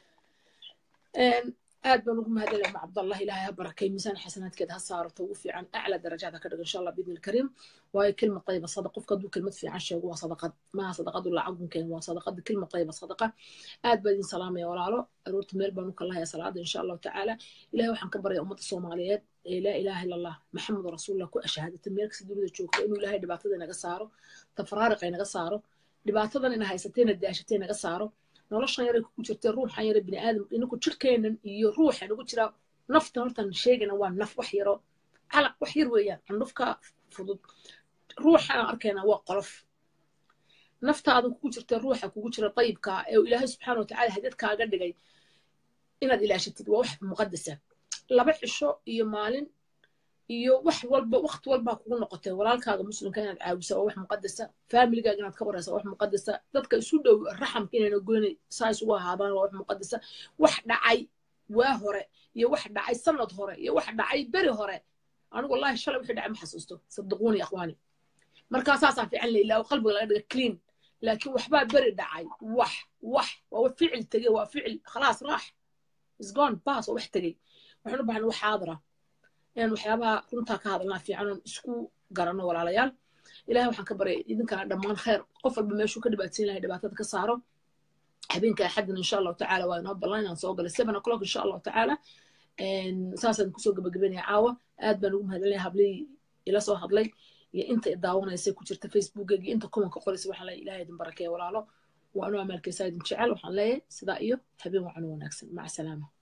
aad baan ugu mahadcelaya ma cabdallah ilaahay ha barakay miisaan xasanaad keed ha saarto ugu fiican acla darajaada ka dhigo insha allah biidni alkariim waayo kelma qayba sadaqa qofka hadduu kelmad fiican sheego waa sadaqad maaha sadaqadu lacagunkeena waa sadaqada kelma qayba sadaqa aad baa idin salaamaya walaalo aroorta meel baan u kalahaya salaada insha allahu tacaala ilahay waxaan ka baraya ummadda soomaaliyeed ee laa ilaaha illa allah maxamed rasuulullah ku ashahaadata meel kasta dunida joogto inuu ilaahay dhibaatada inaga saaro tafaraariqa inaga saaro dhibaatadan ina haysateena daashatee inaga saaro noloshan yaray ku jirtay ruuxan yaray bini aadam inagu jirkeenan iyo ruuxa inagu jira nafta hortan sheegana waa naf wax yaro calaq wax yar weeyaan candhufka fudud ruuxa arkayna waa qolof naftaada kugu jirtay ruuxa kugu jira taybka ee ilaahay subxaana watacaala hadad kaaga dhigay inaad ilaashatid waa wax muqadasa laba cisho iyo maalin iyo wax walba waqti walba kugu noqotay walaalkaaga muslimka inaad caawiso waa wax muqadasa familigaaga inaad ka warayso wax muqadasa dadka isu dhow raxamka inayna goynay saas ugu ahaadaan waa wax muqadasa wax dhacay waa hore iyo wax dhacay sanad hore iyo wax dhacay beri hore anigu wallahi shalay wixii dhacay ma xasuusto sadaqooni akhwaani markaa saasaa fiican la ilaa qalbiga laga dhiga clean laakiin waxbaa beri dhacay wax wax waa ficil tegey waa ficil khalaas raax is gone pass oo wax tegey waxaan u baahnay wax xaadira يعني وحيابها كنتها كهذا ما في عنهم اسكو قرنا ولا ليال إلهي وحن كبر إذن كان دمان خير قفل بمشوا كده باتسين لهي دباتات كسارة حبين كأحد إن شاء الله تعالى وينهب الله ينصوق للسبن أقولك إن شاء الله تعالى saasaan kusoo gabagabeynaya caawa aad baan ugu mahadcelinaya hablihii ila soo hadlay iyo inta i daawanaysay ku jirta facebookgayga inta kumanka qoraysa waxaan leeyahay ilaahay idin barakeeyo walaalo waanu amaalkaysaa idin jecel waxaan leeyahay sidaa iyo habeen wacan wanaagsan maca salaama